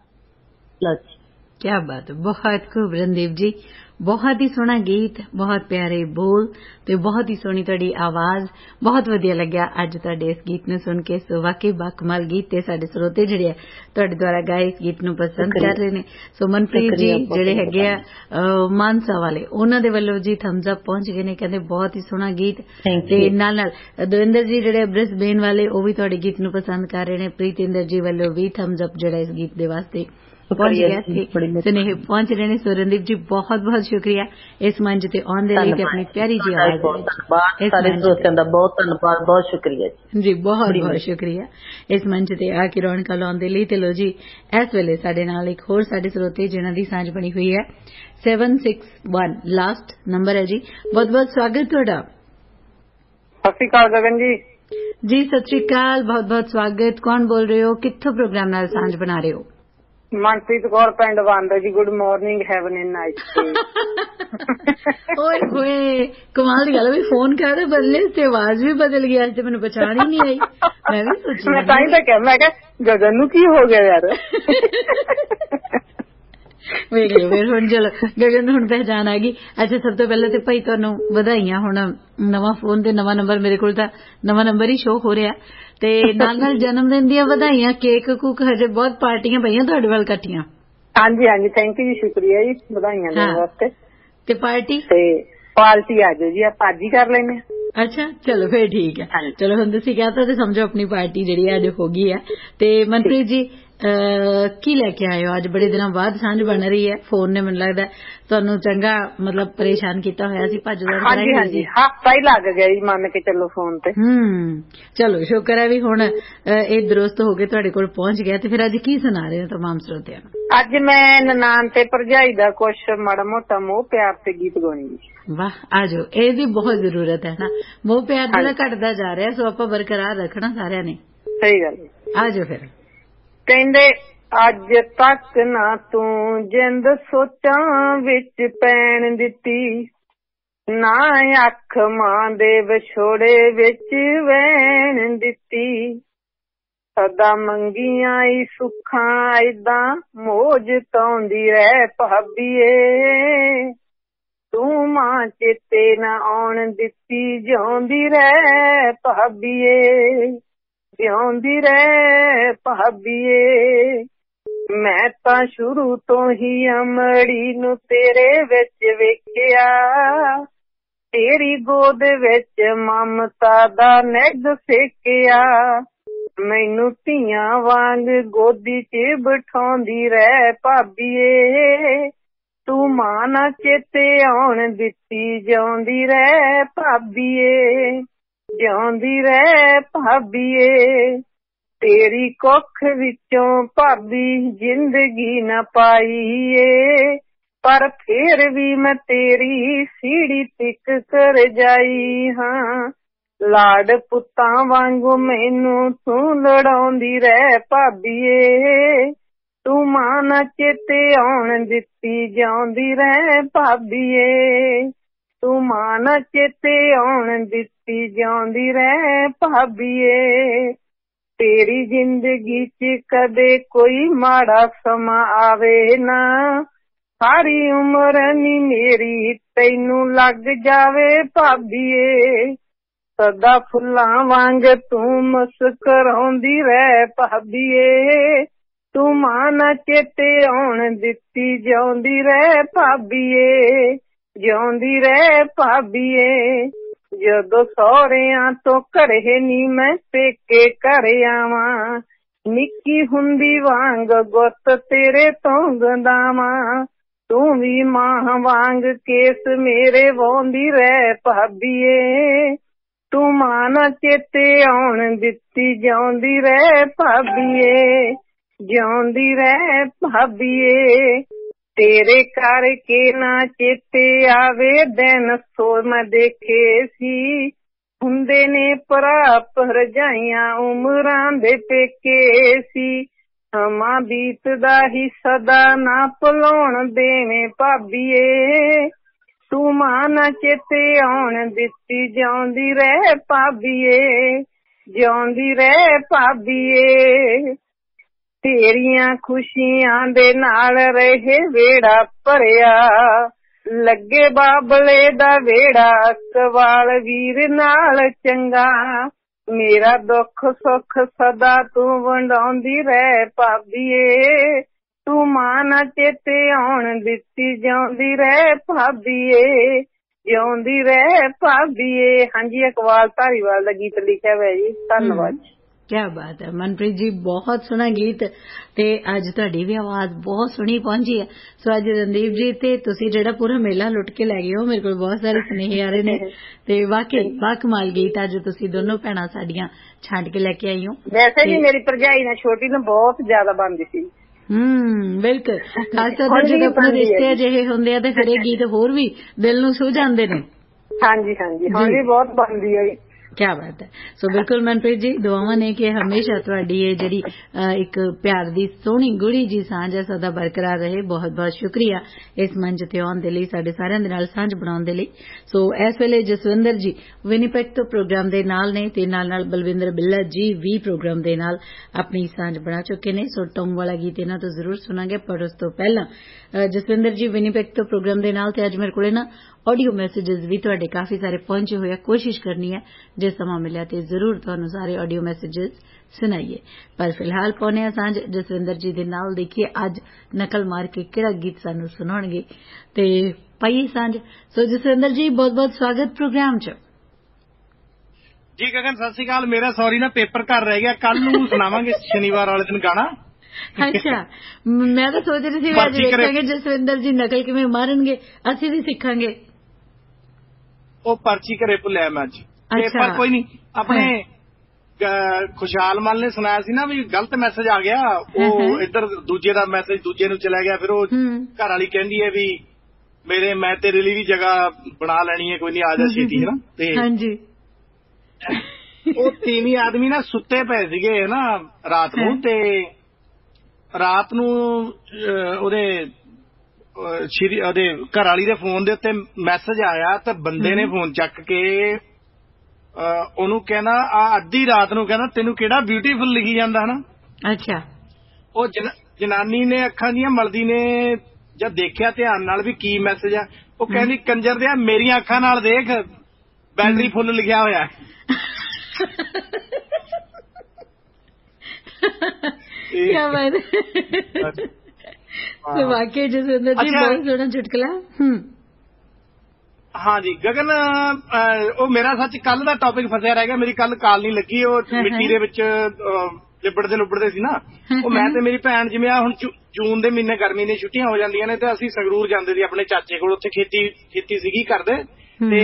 क्या बात है, बहुत खूब रणदीप जी, बहुत ही सोहना गीत, बहुत प्यारे बोल ते बहुत ही सोहनी तुहाडी आवाज, बहुत वधिया लग्या अज तुहाडे इस गीत नूं सुन के। सो वाकई बाकमाल गीत ते साडे श्रोते जिहड़े तुहाडे द्वारा गाए इस गीत नूं पसंद कर रहे ने। सो मनप्रीत जी जिहड़े हैगे आ मानसा वाले, उन्हां दे वल्लों जी थम्स अप पहुंच गए ने, कहंदे बहुत ही सोहना गीत। ते नाल नाल दविंदर जी जिहड़े ब्रिसबेन वाले ओ भी तुहाडे गीत नूं पसंद कर रहे ने। प्रीतिंदर जी वल्लों भी थम्स अप जिहड़ा इस गीत दे वास्ते पहुंच गया सुनेहे पहुंच रहे ने। सो रणदीप जी बहुत बहुत शुक्रिया इस मंच ते आउण दे लई ते अपनी प्यारी जी आवाज सारे दोस्तां दा बहुत धन्नवाद, बहुत शुक्रिया जी, बहुत बहुत शुक्रिया इस मंच ते आके रौनकां लाउण दे लई। ते लो जी इस वेले साडे नाल एक होर साडे श्रोते जिन्हां दी सांझ बनी हुई है seven six one last number है जी। बहुत बहुत स्वागत तुहाडा। सत श्री अकाल गगन जी। जी सत श्री अकाल, बहुत बहुत स्वागत। कौन बोल रहे हो, कित्थों प्रोग्राम नाल सांझ बना रहे हो? मनप्रीत कौर पिंड वांदा जी। Good morning, have a nice day. ओए होए, कमाल की गल है, फोन कर बदले ते आवाज भी बदल गई, आज तो मैंने पहचान ही नहीं आई। मैं भी सोची मैं ताई तो कह मैं गगन नू की हो गया यार। वेख लो फिर हुण, चलो गगन हुण पहचान आ गई। अच्छा सब तो पहले तो भाई तुहानू वधाइयां, हुण नवां फोन ते नवां नंबर, मेरे कोल तां नवां नंबर ही शो हो रहा ते नाल नाल जन्म दिन दियां वधाइयां, केक कूक हजे बहुत पार्टियां पईयां तुहाडे वल इकट्ठियां। हाँ जी हाँ जी, थैंक यू जी, शुक्रिया जी वधाइयां देने वास्ते। ते पार्टी ते पार्टी आ जाओ जी, आप अज ही कर लेने। अच्छा चलो फिर ठीक है। हाँ। चलो हुण तुसीं कहता ते समझो अपनी पार्टी जिहड़ी अज हो गई है। ते मनप्रीत जी की लेके आए हो? अज बड़े दिनों बाद सांझ बन रही है, फोन ने मैनूं लगदा तुहानूं चंगा मतलब परेशान किया होया सी, भज दौड़ कराई होई सी। हफ्ता ही लग गया जी, मान के चलो फोन ते। हम्म चलो शुक्र है भी हुण ये दुरुस्त हो के तुहाडे कोल पहुंच गया। ते फिर अज की सुना रहे हो तमाम श्रोतियां नूं? अज मैं ननान ते भरजाई दा कुछ माड़ा मोटा मोह प्यार ते गीत गाउणी जी। वाह, आ जाओ, ਇਹਦੀ बहुत जरूरत है ना, मोह प्यार ਜਿਹੜਾ ਘਟਦਾ जा रहा, सो ਆਪਾਂ बरकरार रखना सारिਆਂ ने। सही गल। आ जाओ फिर। ਕਹਿੰਦੇ ਅੱਜ ਤੱਕ ਨਾ ਤੂੰ ਜਿੰਦ ਸੋਚਾਂ ਵਿੱਚ ਪੈਣ ਦਿੱਤੀ, ਨਾ ਅੱਖ ਮਾਂ ਦੇ ਵਿਛੋੜੇ ਵਿੱਚ ਵਹਿਣ ਦਿੱਤੀ, ਸਦਾ ਮੰਗੀਆਂ ਈ ਸੁੱਖਾਂ ਏਦਾਂ ਮੋਜ ਤਾਉਂਦੀ ਰਹਿ ਭਾਬੀਏ, ਤੂੰ ਮਾਂ ਚੇਤੇ ਨਾ ਆਉਣ ਦਿੱਤੀ, ਜਿਉਂਦੀ ਰਹਿ ਭਾਬੀਏ, ਜਿਉਂਦੀ ਰਹਿ ਭਾਬੀਏ। ਮੈਂ ਤਾਂ ਸ਼ੁਰੂ ਤੋਂ ਹੀ ਅਮੜੀ ਨੂੰ ਤੇਰੇ ਵਿੱਚ ਵੇਖਿਆ, ਤੇਰੀ ਗੋਦ ਵਿੱਚ ਮਮਤਾ ਦਾ ਨਿੱਘ ਸੇਕਿਆ, ਮੈਨੂੰ ਧੀਆਂ ਵਾਂਗ ਗੋਦੀ 'ਚ ਬਿਠਾਉਂਦੀ ਰਹਿ ਭਾਬੀਏ, ਤੂੰ ਮਾਂ ਨਾ ਚੇਤੇ ਆਉਣ ਦਿੱਤੀ, ਜਿਉਂਦੀ ਰਹਿ ਭਾਬੀਏ, ਜਿਉਂਦੀ ਰਹਿ ਭਾਬੀਏ। ਤੇਰੀ ਕੁੱਖ ਵਿੱਚੋਂ ਭਾਬੀ ਜ਼ਿੰਦਗੀ ਨਾ ਪਾਈ ਏ, ਪਰ ਫੇਰ ਵੀ ਮੈਂ ਤੇਰੀ ਸੀੜੀ ਤਿੱਕ ਕਰ ਜਾਈ ਹਾਂ, ਲਾਡ ਪੁੱਤਾਂ ਵਾਂਗੂ ਮੈਨੂੰ ਤੂੰ ਲੜਾਉਂਦੀ ਰਹਿ ਭਾਬੀਏ, ਤੂੰ ਮਾਂ ਨਾ ਚੇਤੇ ਆਉਣ ਦਿੱਤੀ, ਜਿਉਂਦੀ ਰਹਿ ਭਾਬੀਏ, ਤੂੰ ਮਾਂ ਨਾ ਚੇਤੇ ਆਉਣ ਦਿੱਤੀ, ਜਿਉਂਦੀ ਰਹਿ ਭਾਬੀਏ। ਤੇਰੀ ਜ਼ਿੰਦਗੀ 'ਚ ਕਦੇ ਕੋਈ ਮਾੜਾ ਸਮਾਂ ਆਵੇ ਨਾ, ਸਾਰੀ ਉਮਰ ਨੀ ਮੇਰੀ ਤੈਨੂੰ ਲੱਗ ਜਾਵੇ ਭਾਬੀਏ, ਸਦਾ ਫੁੱਲਾਂ ਵਾਂਗ ਤੂੰ ਮੁਸਕਰਾਉਂਦੀ ਰਹਿ ਭਾਬੀਏ, ਤੂੰ ਮਾਂ ਨਾ ਚੇਤੇ ਆਉਣ ਦਿੱਤੀ, ਜਿਉਂਦੀ ਰਹਿ ਭਾਬੀਏ, ਜਿਉਂਦੀ ਰਹਿ ਭਾਬੀਏ। ਜਦੋਂ ਸਹੁਰਿਆਂ ਤੋਂ ਘਰੇ ਨੀ ਮੈਂ ਪੇਕੇ ਘਰ ਆਵਾਂ, ਨਿੱਕੀ ਹੁੰਦੀ ਵਾਂਗ ਗੁੱਤ ਤੇਰੇ ਤੋਂ ਗੰਦਾਵਾਂ, ਤੂੰ ਵੀ ਮਾਂ ਵਾਂਗ ਕੇਸ ਮੇਰੇ ਵਾਉਂਦੀ ਰਹਿ ਭਾਬੀਏ, ਤੂੰ ਮਾਂ ਨਾ ਚੇਤੇ ਆਉਣ ਦਿੱਤੀ, ਜਿਉਂਦੀ ਰਹਿ ਭਾਬੀਏ, ਜਿਉਂਦੀ ਰਹਿ ਭਾਬੀਏ। ਤੇਰੇ ਕਰਕੇ ਨਾ ਚੇਤੇ ਆਵੇ ਦਿਨ ਸੋ ਮੈਂ ਦੇਖੇ ਸੀ, ਹੁੰਦੇ ਨੇ ਭਰਾ ਭਰਜਾਈਆਂ ਉਮਰਾਂ ਦੇ ਪੇਕੇ ਸੀ, ਸਮਾਂ ਬੀਤਦਾ ਹੀ ਸਦਾ ਨਾ ਭੁਲਾਉਣ ਦੇਵੇਂ ਭਾਬੀਏ, ਤੂੰ ਮਾਂ ਨਾ ਚੇਤੇ ਆਉਣ ਦਿੱਤੀ, ਜਿਉਂਦੀ ਰਹਿ ਭਾਬੀਏ, ਜਿਉਂਦੀ ਰਹਿ ਭਾਬੀਏ। ਤੇਰੀਆਂ ਖੁਸ਼ੀਆਂ ਦੇ ਨਾਲ ਰਹੇ ਵੇੜਾ ਭਰਿਆ, ਲੱਗੇ ਬਾਬਲੇ ਦਾ ਵੇੜਾ, ਕਵਾਲ ਵੀਰ ਨਾਲ ਚੰਗਾ, ਮੇਰਾ ਦੁੱਖ ਸੁੱਖ ਸਦਾ ਤੂੰ ਵੰਡਾਉਂਦੀ ਰਹਿ ਭਾਬੀਏ, ਤੂੰ ਮਾਂ ਨਾ ਚੇਤੇ ਆਉਣ ਦਿੱਤੀ, ਜਿਉਂਦੀ ਰਹਿ ਭਾਬੀਏ, ਜਿਉਂਦੀ ਰਹਿ ਭਾਬੀਏ। ਹਾਂਜੀ, ਇਕਬਾਲ ਧਾਰੀਵਾਲ ਦਾ ਗੀਤ ਲਿਖਿਆ ਹੋਇਆ ਜੀ। ਧੰਨਵਾਦ। क्या बात है मनप्रीत जी, बहुत सोहना गीत ते अज तुहाडी भी आवाज बहुत सोहनी पहुंची है। सो अज रणदीप जी ते तुसी जेड़ा पूरा मेला लुट के लै गए हो, मेरे को बहुत सारे सुनेहे आ रहे ने ते वाकई बा कमाल गीत अज तुसी दोनों भैणां साडियां छांट के लैके आई हो। वैसे भी मेरी भरजाई ने छोटी ने बहुत ज्यादा बनदी सी। हम्म बिल्कुल, खास तौर पर जब अपने रिश्ते अजिहे हुंदे आ ते फिर ये गीत होर भी दिल नूं छू जांदे ने। हां जी हां जी, हुण भी बहुत बनदी है। क्या बात है। सो बिल्कुल मनप्रीत जी, दुआवां ने कि हमेशा तुहाडी ये जिहड़ी एक प्यार दी सोहनी गुड़ी जी सांझ है सदा बरकरार रहे। बहुत बहुत शुक्रिया इस मंच ते आउण दे लई, साडे सारिआं दे नाल सांझ बनाउण दे लई। सो इस वेले जसविंदर जी विनीपेग तो प्रोग्राम दे नाल ने ते नाल नाल बलविंदर बिल्ला जी भी प्रोग्राम दे नाल अपनी सांझ बना चुके ने। सो टोंग वाला गीत इन्हां तो जरूर सुनांगे, पर उस तो पहला जसविंदर जी विनीपेग तो प्रोग्राम दे नाल ते अज मेरे कोले ना ऑडियो मैसेजेस भी तुहाडे काफी सारे पहुंचे हुए। कोशिश करनी है जे समा मिलिया ते जरूर तुहानू सारे ऑडियो मैसेजेस सुनाइए, पर फिलहाल पौने आ सांझ जसविंदर जी दे नाल। देखिए अज नकल मार के किहड़ा गीत सानू सुनाउणगे ते पाइए सांझ। सो जसविंदर जी बहुत बहुत स्वागत प्रोग्राम च जी। गगन सत श्री अकाल। मेरा सॉरी ना पेपर घर रह गया, कल नू सुनावांगे शनिवार वाले दिन गाना। अच्छा, मैं तो सोच रही थी अज देखांगे जसविंदर जी नकल किवें मारनगे, असीं भी सिखांगे। ਉਹ ਪਰਚੀ ਘਰੇ ਭੁੱਲਿਆ ਮੈਂ ਅੱਜ। ਪਰ ਕੋਈ ਨਹੀਂ, ਆਪਣੇ ਖੁਸ਼ਹਾਲ ਮਲ ਨੇ ਸੁਣਾਇਆ ਸੀ ਨਾ ਵੀ ਗਲਤ ਮੈਸੇਜ ਆ ਗਿਆ, ਉਹ ਇੱਧਰ ਦੂਜੇ ਦਾ ਮੈਸੇਜ ਦੂਜੇ ਨੂੰ ਚਲਾ ਗਿਆ। ਫਿਰ ਉਹ ਘਰ ਵਾਲੀ ਕਹਿੰਦੀ ਹੈ ਵੀ ਮੇਰੇ ਮੈਂ ਤੇਰੇ ਲਈ ਵੀ ਜਗ੍ਹਾ ਬਣਾ ਲੈਣੀ ਹੈ, ਕੋਈ ਨਹੀਂ ਆ ਜਾ ਛੇਤੀ, ਹੈ ਨਾ। ਤੇ ਹਾਂਜੀ, ਉਹ ਤੀਵੀਂ ਆਦਮੀ ਨਾ ਸੁੱਤੇ ਪਏ ਸੀਗੇ ਨਾ ਰਾਤ ਨੂੰ, ਤੇ ਰਾਤ ਨੂੰ ਉਹਦੇ ਸ਼੍ਰੀ ਉਹਦੇ ਘਰ ਵਾਲੀ ਦੇ ਫੋਨ ਦੇ ਉੱਤੇ ਮੈਸੇਜ ਆਇਆ, ਤੇ ਬੰਦੇ ਨੇ ਫੋਨ ਚੱਕ ਕੇ ਉਹਨੂੰ ਕਹਿੰਦਾ ਆ ਅੱਧੀ ਰਾਤ ਨੂੰ ਕਹਿੰਦਾ ਤੈਨੂੰ ਕਿਹੜਾ ਬਿਊਟੀਫੁਲ ਲਿਖੀ ਜਾਂਦਾ ਹਨਾ। ਅੱਛਾ। ਉਹ ਜਨਾਨੀ ਨੇ ਅੱਖਾਂ ਦੀਆਂ ਮਲਦੀ ਨੇ ਜਦ ਦੇਖਿਆ ਧਿਆਨ ਨਾਲ ਵੀ ਕੀ ਮੈਸੇਜ ਆ, ਉਹ ਕਹਿੰਦੀ ਕੰਜਰ ਦਿਆ ਮੇਰੀਆਂ ਅੱਖਾਂ ਨਾਲ ਦੇਖ ਬੈਟਰੀ ਫੁੱਲ ਲਿਖਿਆ ਹੋਇਆ। क्या बात है। तो वाकई जसविंदर जी बहुत सोहना चुटकला। हाँ जी गगन, ਉਹ ਮੇਰਾ ਸੱਚ ਕੱਲ ਦਾ ਟੌਪਿਕ ਫਸਿਆ ਰਹਿ ਗਿਆ, ਮੇਰੀ ਕੱਲ ਕਾਲ ਨਹੀਂ ਲੱਗੀ। ਉਹ ਮਿੱਟੀ ਦੇ ਵਿੱਚ ਲਿਬੜਦੇ ਲੁਬੜਦੇ ਸੀ ਨਾ, ਉਹ ਮੈਂ ਤੇ ਮੇਰੀ ਭੈਣ ਜਿਵੇਂ ਆ ਹੁਣ ਜੂਨ ਦੇ ਮਹੀਨੇ ਗਰਮੀ ਦੀਆਂ ਛੁੱਟੀਆਂ ਹੋ ਜਾਂਦੀਆਂ ਨੇ, ਤੇ ਅਸੀਂ ਸੰਗਰੂਰ ਜਾਂਦੇ ਸੀ ਆਪਣੇ ਚਾਚੇ ਕੋਲ, ਉੱਥੇ ਖੇਤੀ ਖੇਤੀ ਸੀਗੀ ਕਰਦੇ। ਤੇ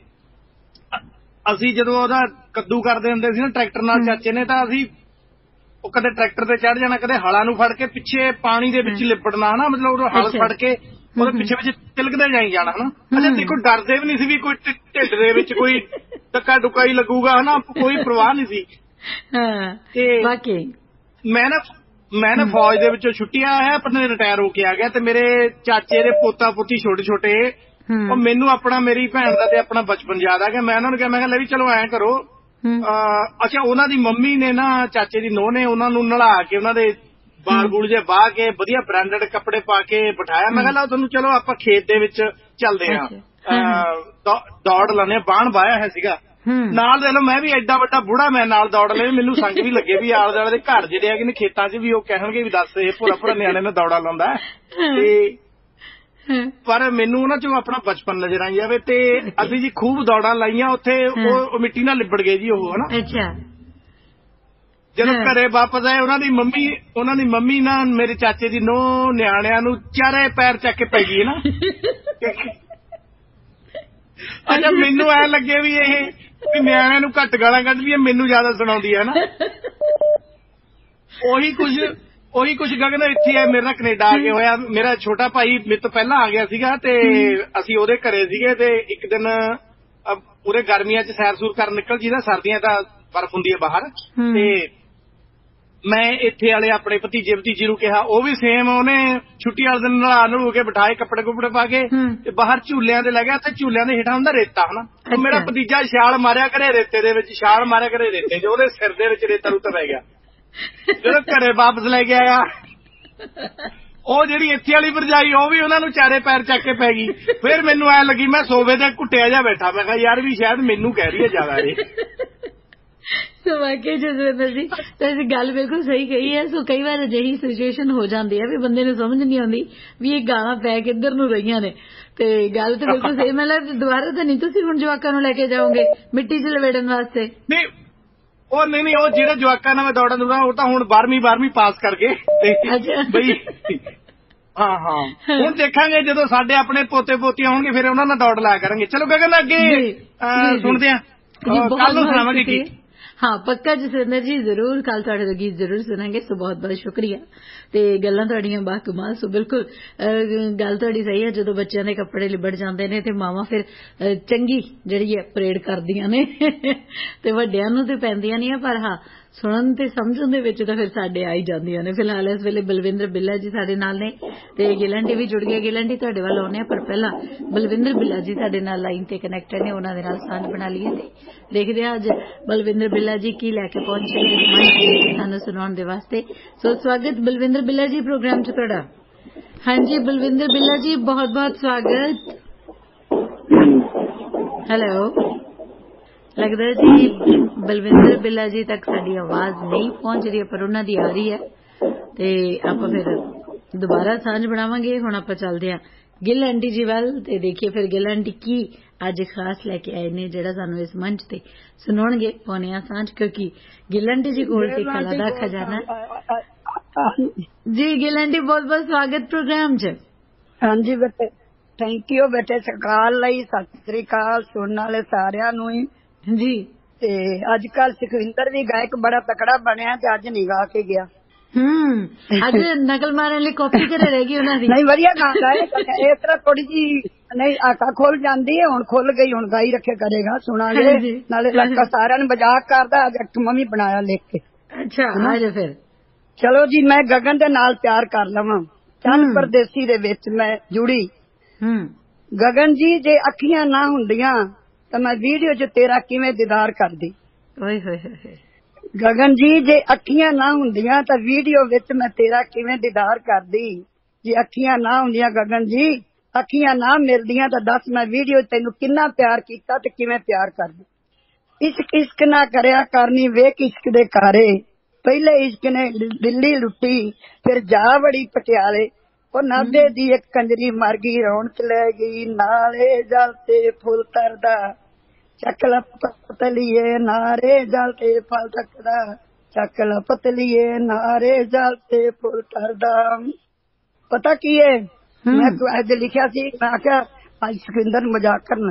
ਅਸੀਂ ਜਦੋਂ ਉਹਦਾ ਕੱਦੂ ਕਰਦੇ ਹੁੰਦੇ ਸੀ ਨਾ ਟਰੈਕਟਰ ਨਾਲ ਚਾਚੇ ਨੇ, ਤਾਂ ਅਸੀਂ ਉਹ ਕਦੇ ਟਰੈਕਟਰ ਤੇ ਚੜ ਜਾਣਾ, ਕਦੇ ਹਲਾਂ ਨੂੰ ਫੜ ਕੇ ਪਿੱਛੇ ਪਾਣੀ ਦੇ ਵਿੱਚ ਲਿਪੜਨਾ ਹਨਾ, ਮਤਲਬ ਉਹ ਹਲ ਫੜ ਕੇ ਉਹਦੇ ਪਿੱਛੇ ਪਿੱਛੇ ਤਿਲਕਦੇ ਜਾਈ ਜਾਣਾ ਹਨਾ। ਅੱਛਾ ਦੇਖੋ ਡਰਦੇ ਵੀ ਨਹੀਂ ਸੀ ਵੀ ਕੋਈ ਢਿੱਡ ਦੇ ਵਿੱਚ ਕੋਈ ਟੱਕਾ ਟੁੱਕਾ ਹੀ ਲੱਗੂਗਾ ਹਨਾ, ਕੋਈ ਪਰਵਾਹ ਨਹੀਂ ਸੀ। ਤੇ ਮੈਂ ਨਾ ਮੈਂ ਨਾ ਫੌਜ ਦੇ ਵਿੱਚੋਂ ਛੁੱਟੀਆਂ ਆਇਆ, ਆਪਣੇ ਰਿਟਾਇਰ ਹੋ ਕੇ ਆ ਗਿਆ, ਤੇ ਮੇਰੇ ਚਾਚੇ ਦੇ ਪੋਤਾ ਪੋਤੀ ਛੋਟੇ ਛੋਟੇ, ਉਹ ਮੈਨੂੰ ਆਪਣਾ ਮੇਰੀ ਭੈਣ ਦਾ ਤੇ ਆਪਣਾ ਬਚਪਨ ਯਾਦ ਆ ਗਿਆ। ਮੈਂ ਉਹਨਾਂ ਨੂੰ ਕਿਹਾ, ਮੈਂ ਕਿਹਾ ਲੈ ਵੀ ਚਲੋ ਐਂ ਕਰੋ। ਅੱਛਾ ਉਹਨਾਂ ਦੀ ਮੰਮੀ ਨੇ ਨਾ ਚਾਚੇ ਦੀ ਨੂੰਹ ਨੇ ਉਹਨਾਂ ਨੂੰ ਨਲਾ ਕੇ ਉਹਨਾਂ ਦੇ ਬਾਲ ਬੂਲ ਜੇ ਬਾਹ ਕੇ ਵਧੀਆ ਬ੍ਰਾਂਡਡ ਕੱਪੜੇ ਪਾ ਕੇ ਬਿਠਾਇਆ। ਮੈਂ ਕਿਹਾ ਲਓ ਤੁਹਾਨੂੰ ਚਲੋ ਆਪਾਂ ਖੇਤ ਦੇ ਵਿੱਚ ਚੱਲਦੇ ਹਾਂ, ਦੌੜ ਲਾਣੇ। ਬਾਣ ਬਾਇਆ ਹੈ ਸੀਗਾ ਨਾਲ, ਦੇ ਲੋ ਮੈਂ ਵੀ ਐਡਾ ਵੱਡਾ ਬੁੜਾ ਮੈਂ ਨਾਲ ਦੌੜ ਲਏ। ਮੈਨੂੰ ਸੰਗ ਵੀ ਲੱਗੇ ਵੀ ਆਲੇ ਦੁਆਲੇ ਦੇ ਘਰ ਜਿਹੜੇ ਹੈਗੇ ਨੇ ਖੇਤਾਂ 'ਚ ਵੀ ਉਹ ਕਹਿਣਗੇ ਵੀ ਦੱਸ ਇਹ ਭੋਰਾ ਭੋਰਾ ਨਿਆਣੇ ਨੇ ਦੌੜਾ ਲਾਉਂਦਾ। ਤੇ ਪਰ ਮੈਨੂੰ ਉਹਨਾਂ ਚੋਂ ਆਪਣਾ ਬਚਪਨ ਨਜ਼ਰ ਆਈ ਜਾਵੇ, ਤੇ ਅਸੀਂ ਜੀ ਖੂਬ ਦੌੜਾਂ ਲਾਈਆਂ ਉੱਥੇ। ਉਹ ਮਿੱਟੀ ਨਾਲ ਲਿਬੜ ਗਏ ਜੀ ਉਹ ਹਨਾ। ਅੱਛਾ। ਜਦੋਂ ਘਰੇ ਵਾਪਸ ਆਏ ਉਹਨਾਂ ਦੀ ਮੰਮੀ ਉਹਨਾਂ ਦੀ ਮੰਮੀ ਨਾ ਮੇਰੇ ਚਾਚੇ ਦੀ ਨੂੰਹ ਨਿਆਣਿਆਂ ਨੂੰ ਚਾਰੇ ਪੈਰ ਚੱਕ ਕੇ ਪੈ ਗਈ ਨਾ। ਅੱਛਾ ਮੈਨੂੰ ਐ ਲੱਗੇ ਵੀ ਇਹ ਵੀ ਨਿਆਣਿਆਂ ਨੂੰ ਘੱਟ ਗਾਲਾਂ ਕੱਢਦੀ ਹੈ, ਮੈਨੂੰ ਜ਼ਿਆਦਾ ਸੁਣਾਉਂਦੀ ਹੈ ਨਾ। ਉਹੀ ਕੁਝ ਉਹੀ ਕੁਝ ਗਗਨ ਇੱਥੇ ਹੈ ਮੇਰੇ ਨਾਲ ਕੈਨੇਡਾ ਆ ਕੇ ਹੋਇਆ। ਮੇਰਾ ਛੋਟਾ ਭਾਈ ਮੇਰੇ ਤੋਂ ਪਹਿਲਾਂ ਆ ਗਿਆ ਸੀਗਾ, ਤੇ ਅਸੀਂ ਉਹਦੇ ਘਰੇ ਸੀਗੇ, ਤੇ ਇੱਕ ਦਿਨ ਪੂਰੇ ਗਰਮੀਆਂ 'ਚ ਸੈਰ ਸੂਰ ਕਰਨ ਨਿਕਲ ਜੀ ਨਾ, ਸਰਦੀਆਂ ਤਾਂ ਬਰਫ਼ ਹੁੰਦੀ ਹੈ ਬਾਹਰ। ਤੇ ਮੈਂ ਇੱਥੇ ਵਾਲੇ ਆਪਣੇ ਭਤੀਜੇ ਭਤੀਜੀ ਨੂੰ ਕਿਹਾ, ਉਹ ਵੀ ਸੇਮ ਉਹਨੇ ਛੁੱਟੀ ਵਾਲੇ ਦਿਨ ਨਲਾ ਨਲੂ ਕੇ ਬਿਠਾਏ ਕੱਪੜੇ ਕੁਪੜੇ ਪਾ ਕੇ, ਤੇ ਬਾਹਰ ਝੂਲਿਆਂ ਤੇ ਲੱਗਿਆ, ਤੇ ਝੂਲਿਆਂ ਦੇ ਹੇਠਾਂ ਹੁੰਦਾ ਰੇਤਾ ਹਨਾ। ਉਹ ਮੇਰਾ ਭਤੀਜਾ ਛਾਲ ਮਾਰਿਆ ਕਰੇ ਰੇਤੇ ਦੇ ਵਿੱਚ, ਛਾਲ ਮਾਰਿਆ ਕਰੇ ਰੇਤੇ 'ਚ, ਉਹਦੇ ਸਿਰ ਦੇ ਵਿੱਚ ਰੇਤਾ ਰੁੱਤ ਪੈ ਗਿਆ। ਜਦੋਂ ਘਰੇ ਵਾਪਸ ਲੈ ਕੇ ਆਇਆ, ਉਹ ਜਿਹੜੀ ਇੱਥੇ ਵਾਲੀ ਭਰਜਾਈ ਉਹ ਵੀ ਉਹਨਾਂ ਨੂੰ ਚਾਰੇ ਪੈਰ ਚੱਕ ਕੇ ਪੈ ਗਈ। ਫਿਰ ਮੈਨੂੰ ਐ ਲੱਗੀ ਮੈਂ ਸੋਫੇ ਤੇ ਘੁੱਟਿਆ ਜਾ ਬੈਠਾ, ਮੈਂ ਕਿਹਾ ਯਾਰ ਵੀ ਸ਼ਾਇਦ ਮੈਨੂੰ ਕਹਿ ਰਹੀ ਹੈ ਜ਼ਿਆਦਾ ਇਹ। ਸੋ ਵਾਕਈ ਜਸਵਿੰਦਰ ਜੀ ਤੁਸੀਂ ਗੱਲ ਬਿਲਕੁਲ ਸਹੀ ਕਹੀ ਹੈ। ਸੋ ਕਈ ਵਾਰ ਅਜਿਹੀ ਸਿਚੁਏਸ਼ਨ ਹੋ ਜਾਂਦੀ ਹੈ ਵੀ ਬੰਦੇ ਨੂੰ ਸਮਝ ਨਹੀਂ ਆਉਂਦੀ ਵੀ ਇਹ ਗਾਲਾਂ ਪੈ ਕਿੱਧਰ ਨੂੰ ਰਹੀਆਂ ਨੇ, ਤੇ ਗੱਲ ਤਾਂ ਬਿਲਕੁਲ ਸਹੀ। ਮਤਲਬ ਦੁਬਾਰਾ ਤਾਂ ਨਹੀਂ ਤੁਸੀਂ ਹੁਣ ਜਵਾਕਾਂ ਨੂੰ ਲੈ ਕੇ ਜਾਓਗੇ ਮਿੱਟੀ 'ਚ ਲਵੇੜਨ ਵਾਸਤੇ? ਨਹੀਂ ਉਹ ਨਹੀਂ ਨਹੀਂ ਉਹ ਜਿਹੜੇ ਜਵਾਕਾਂ ਨਾਲ ਮੈਂ ਦੌੜਨ ਦੂੰਗਾ ਉਹ ਤਾਂ ਹੁਣ ਬਾਰਵੀਂ ਬਾਰਵੀਂ ਪਾਸ ਕਰਕੇ ਬਈ। ਹਾਂ ਹਾਂ ਹੁਣ ਦੇਖਾਂਗੇ ਜਦੋਂ ਸਾਡੇ ਆਪਣੇ ਪੋਤੇ ਪੋਤੀਆਂ ਹੋਣਗੇ ਫਿਰ ਉਹਨਾਂ ਨਾਲ ਦੌੜ ਲਾਇਆ ਕਰਾਂਗੇ। ਚਲੋ ਗਗਨ ਅੱਗੇ ਸੁਣਦੇ ਹਾਂ, ਕੱਲ ਨੂੰ ਸੁਣਾਵਾਂਗੇ ਕੀ। हाँ पक्का जसविंदर जी जरूर कल तुहाडे तो गीत जरूर सुनांगे। सो बहुत बहुत शुक्रिया। ते गल्लां तुहाडीआं बा कमाल। सो बिल्कुल गल तुहाडी सही है, जदों बच्चों के कपड़े लिबड़ जांदे ने ते मावां फिर चंगी जिहड़ी है परेड करदियां ने ते वड्डिआं नूं ते पैंदियां नहीं, पर हाँ सुनन ते समझण दे विच तां फिर साडे आई जांदियां ने। फिलहाल इस वेले बलविंदर बिल्ला जी साडे नाल ने ते गिलन टी भी जुड़ गए। गिलन टी तुहाडे वल आउने पर पहला बलविंदर बिल्ला जी साडे नाल लाइन ते कनैक्टेड ने, उन्हां दे नाल सांझ बना लईए ते देखदे आ अज बलविंदर बिल्ला जी की लैके पहुंचे सानू सुनाउण दे वास्ते। सो स्वागत बलविंदर बिल्ला जी प्रोग्राम च तुहाडा। हाँ जी बलविंदर बिल्ला जी बहुत बहुत स्वागत। हेलो लगदा जी बलविंदर बिल्ला जी तक साडी आवाज नहीं पहुंच रही है, पर उन्हां दी आ रही है ते आपां फिर दोबारा सांझ बनावांगे। हुण आपां चलदे आ गिल आंटी जी वल ते देखिए फिर गिल आंटी की अज खास लैके आए ने जेड़ा सानू इस मंच ते सुनाउणगे। पाउने आ सांझ क्योंकि गिल आंटी जी कोल ते कला दा खजाना। जी गिल आंटी बहुत बहुत स्वागत प्रोग्राम च। हाँ जी बेटे थैंक यू बेटे सकाल लई सत श्री अकाल सुनने वाले सारियां नूं जी। ते अज कल सुखविंदर भी गायक बड़ा तकड़ा बनया ते अज नहीं गा के गया। हम्म अज नकल मारन लई कॉपी करे रह गई उन्हां दी। नहीं वधिया गांदा है इस तरह थोड़ी जी नहीं आका खोल जांदी है, हुण खुल गई हुण गाई रखे करेगा सुनांगे नाले लक्का सारियां नूं मजाक करदा अज अठवां भी बनाया लिख के। अच्छा आ जा फिर चलो जी मैं गगन दे नाल प्यार कर लवां चंद परदेसी दे विच मैं जुड़ी। हम्म गगन जी जे अखियां ना हुंदियां तां मैं वीडियो च तेरा किवें दीदार करदी। ओए होए होए गगन जी जे अखियां ना हुंदियां तां वीडियो विच मैं तेरा किवें दीदार करदी। जे अखियां ना हुंदियां गगन जी अखियां ना मिलदियां तां दस मैं वीडियो तैनू किन्ना प्यार कीता ते किवें प्यार करदी। इश्क इश्क ना करया करनी वेख इश्क दे कारे पहले इश्क ने दिल्ली लुट्टी फिर जा वड़ी पटियाले ओ नादे दी एक कंजरी मर गई रौनक लै गई नाले जल ते फुल तरदा चकल पतलिए नारे जल ते फल तकदा चकल पतलिए नारे जल ते फुल तरदा। पता की है मैं अज लिखिया सी मैं आख्या अज सुखविंदर मजाक करना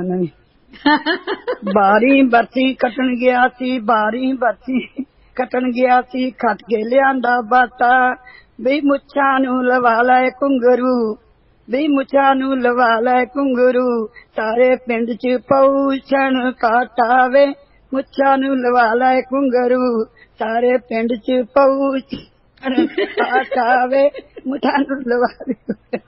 नहीं। बारी बरसी कटन गया सी बारी बरसी कटन गया सी खट के लियांदा बाटा बी मुच्छां नूं लवा लै घुंघरू बी मुच्छां नूं लवा लै घुंघरू सारे पिंड च पौछण काटावे मुच्छां नूं लवा लै घुंघरू सारे पिंड च पौछण काटावे मुच्छां नूं लवा लै।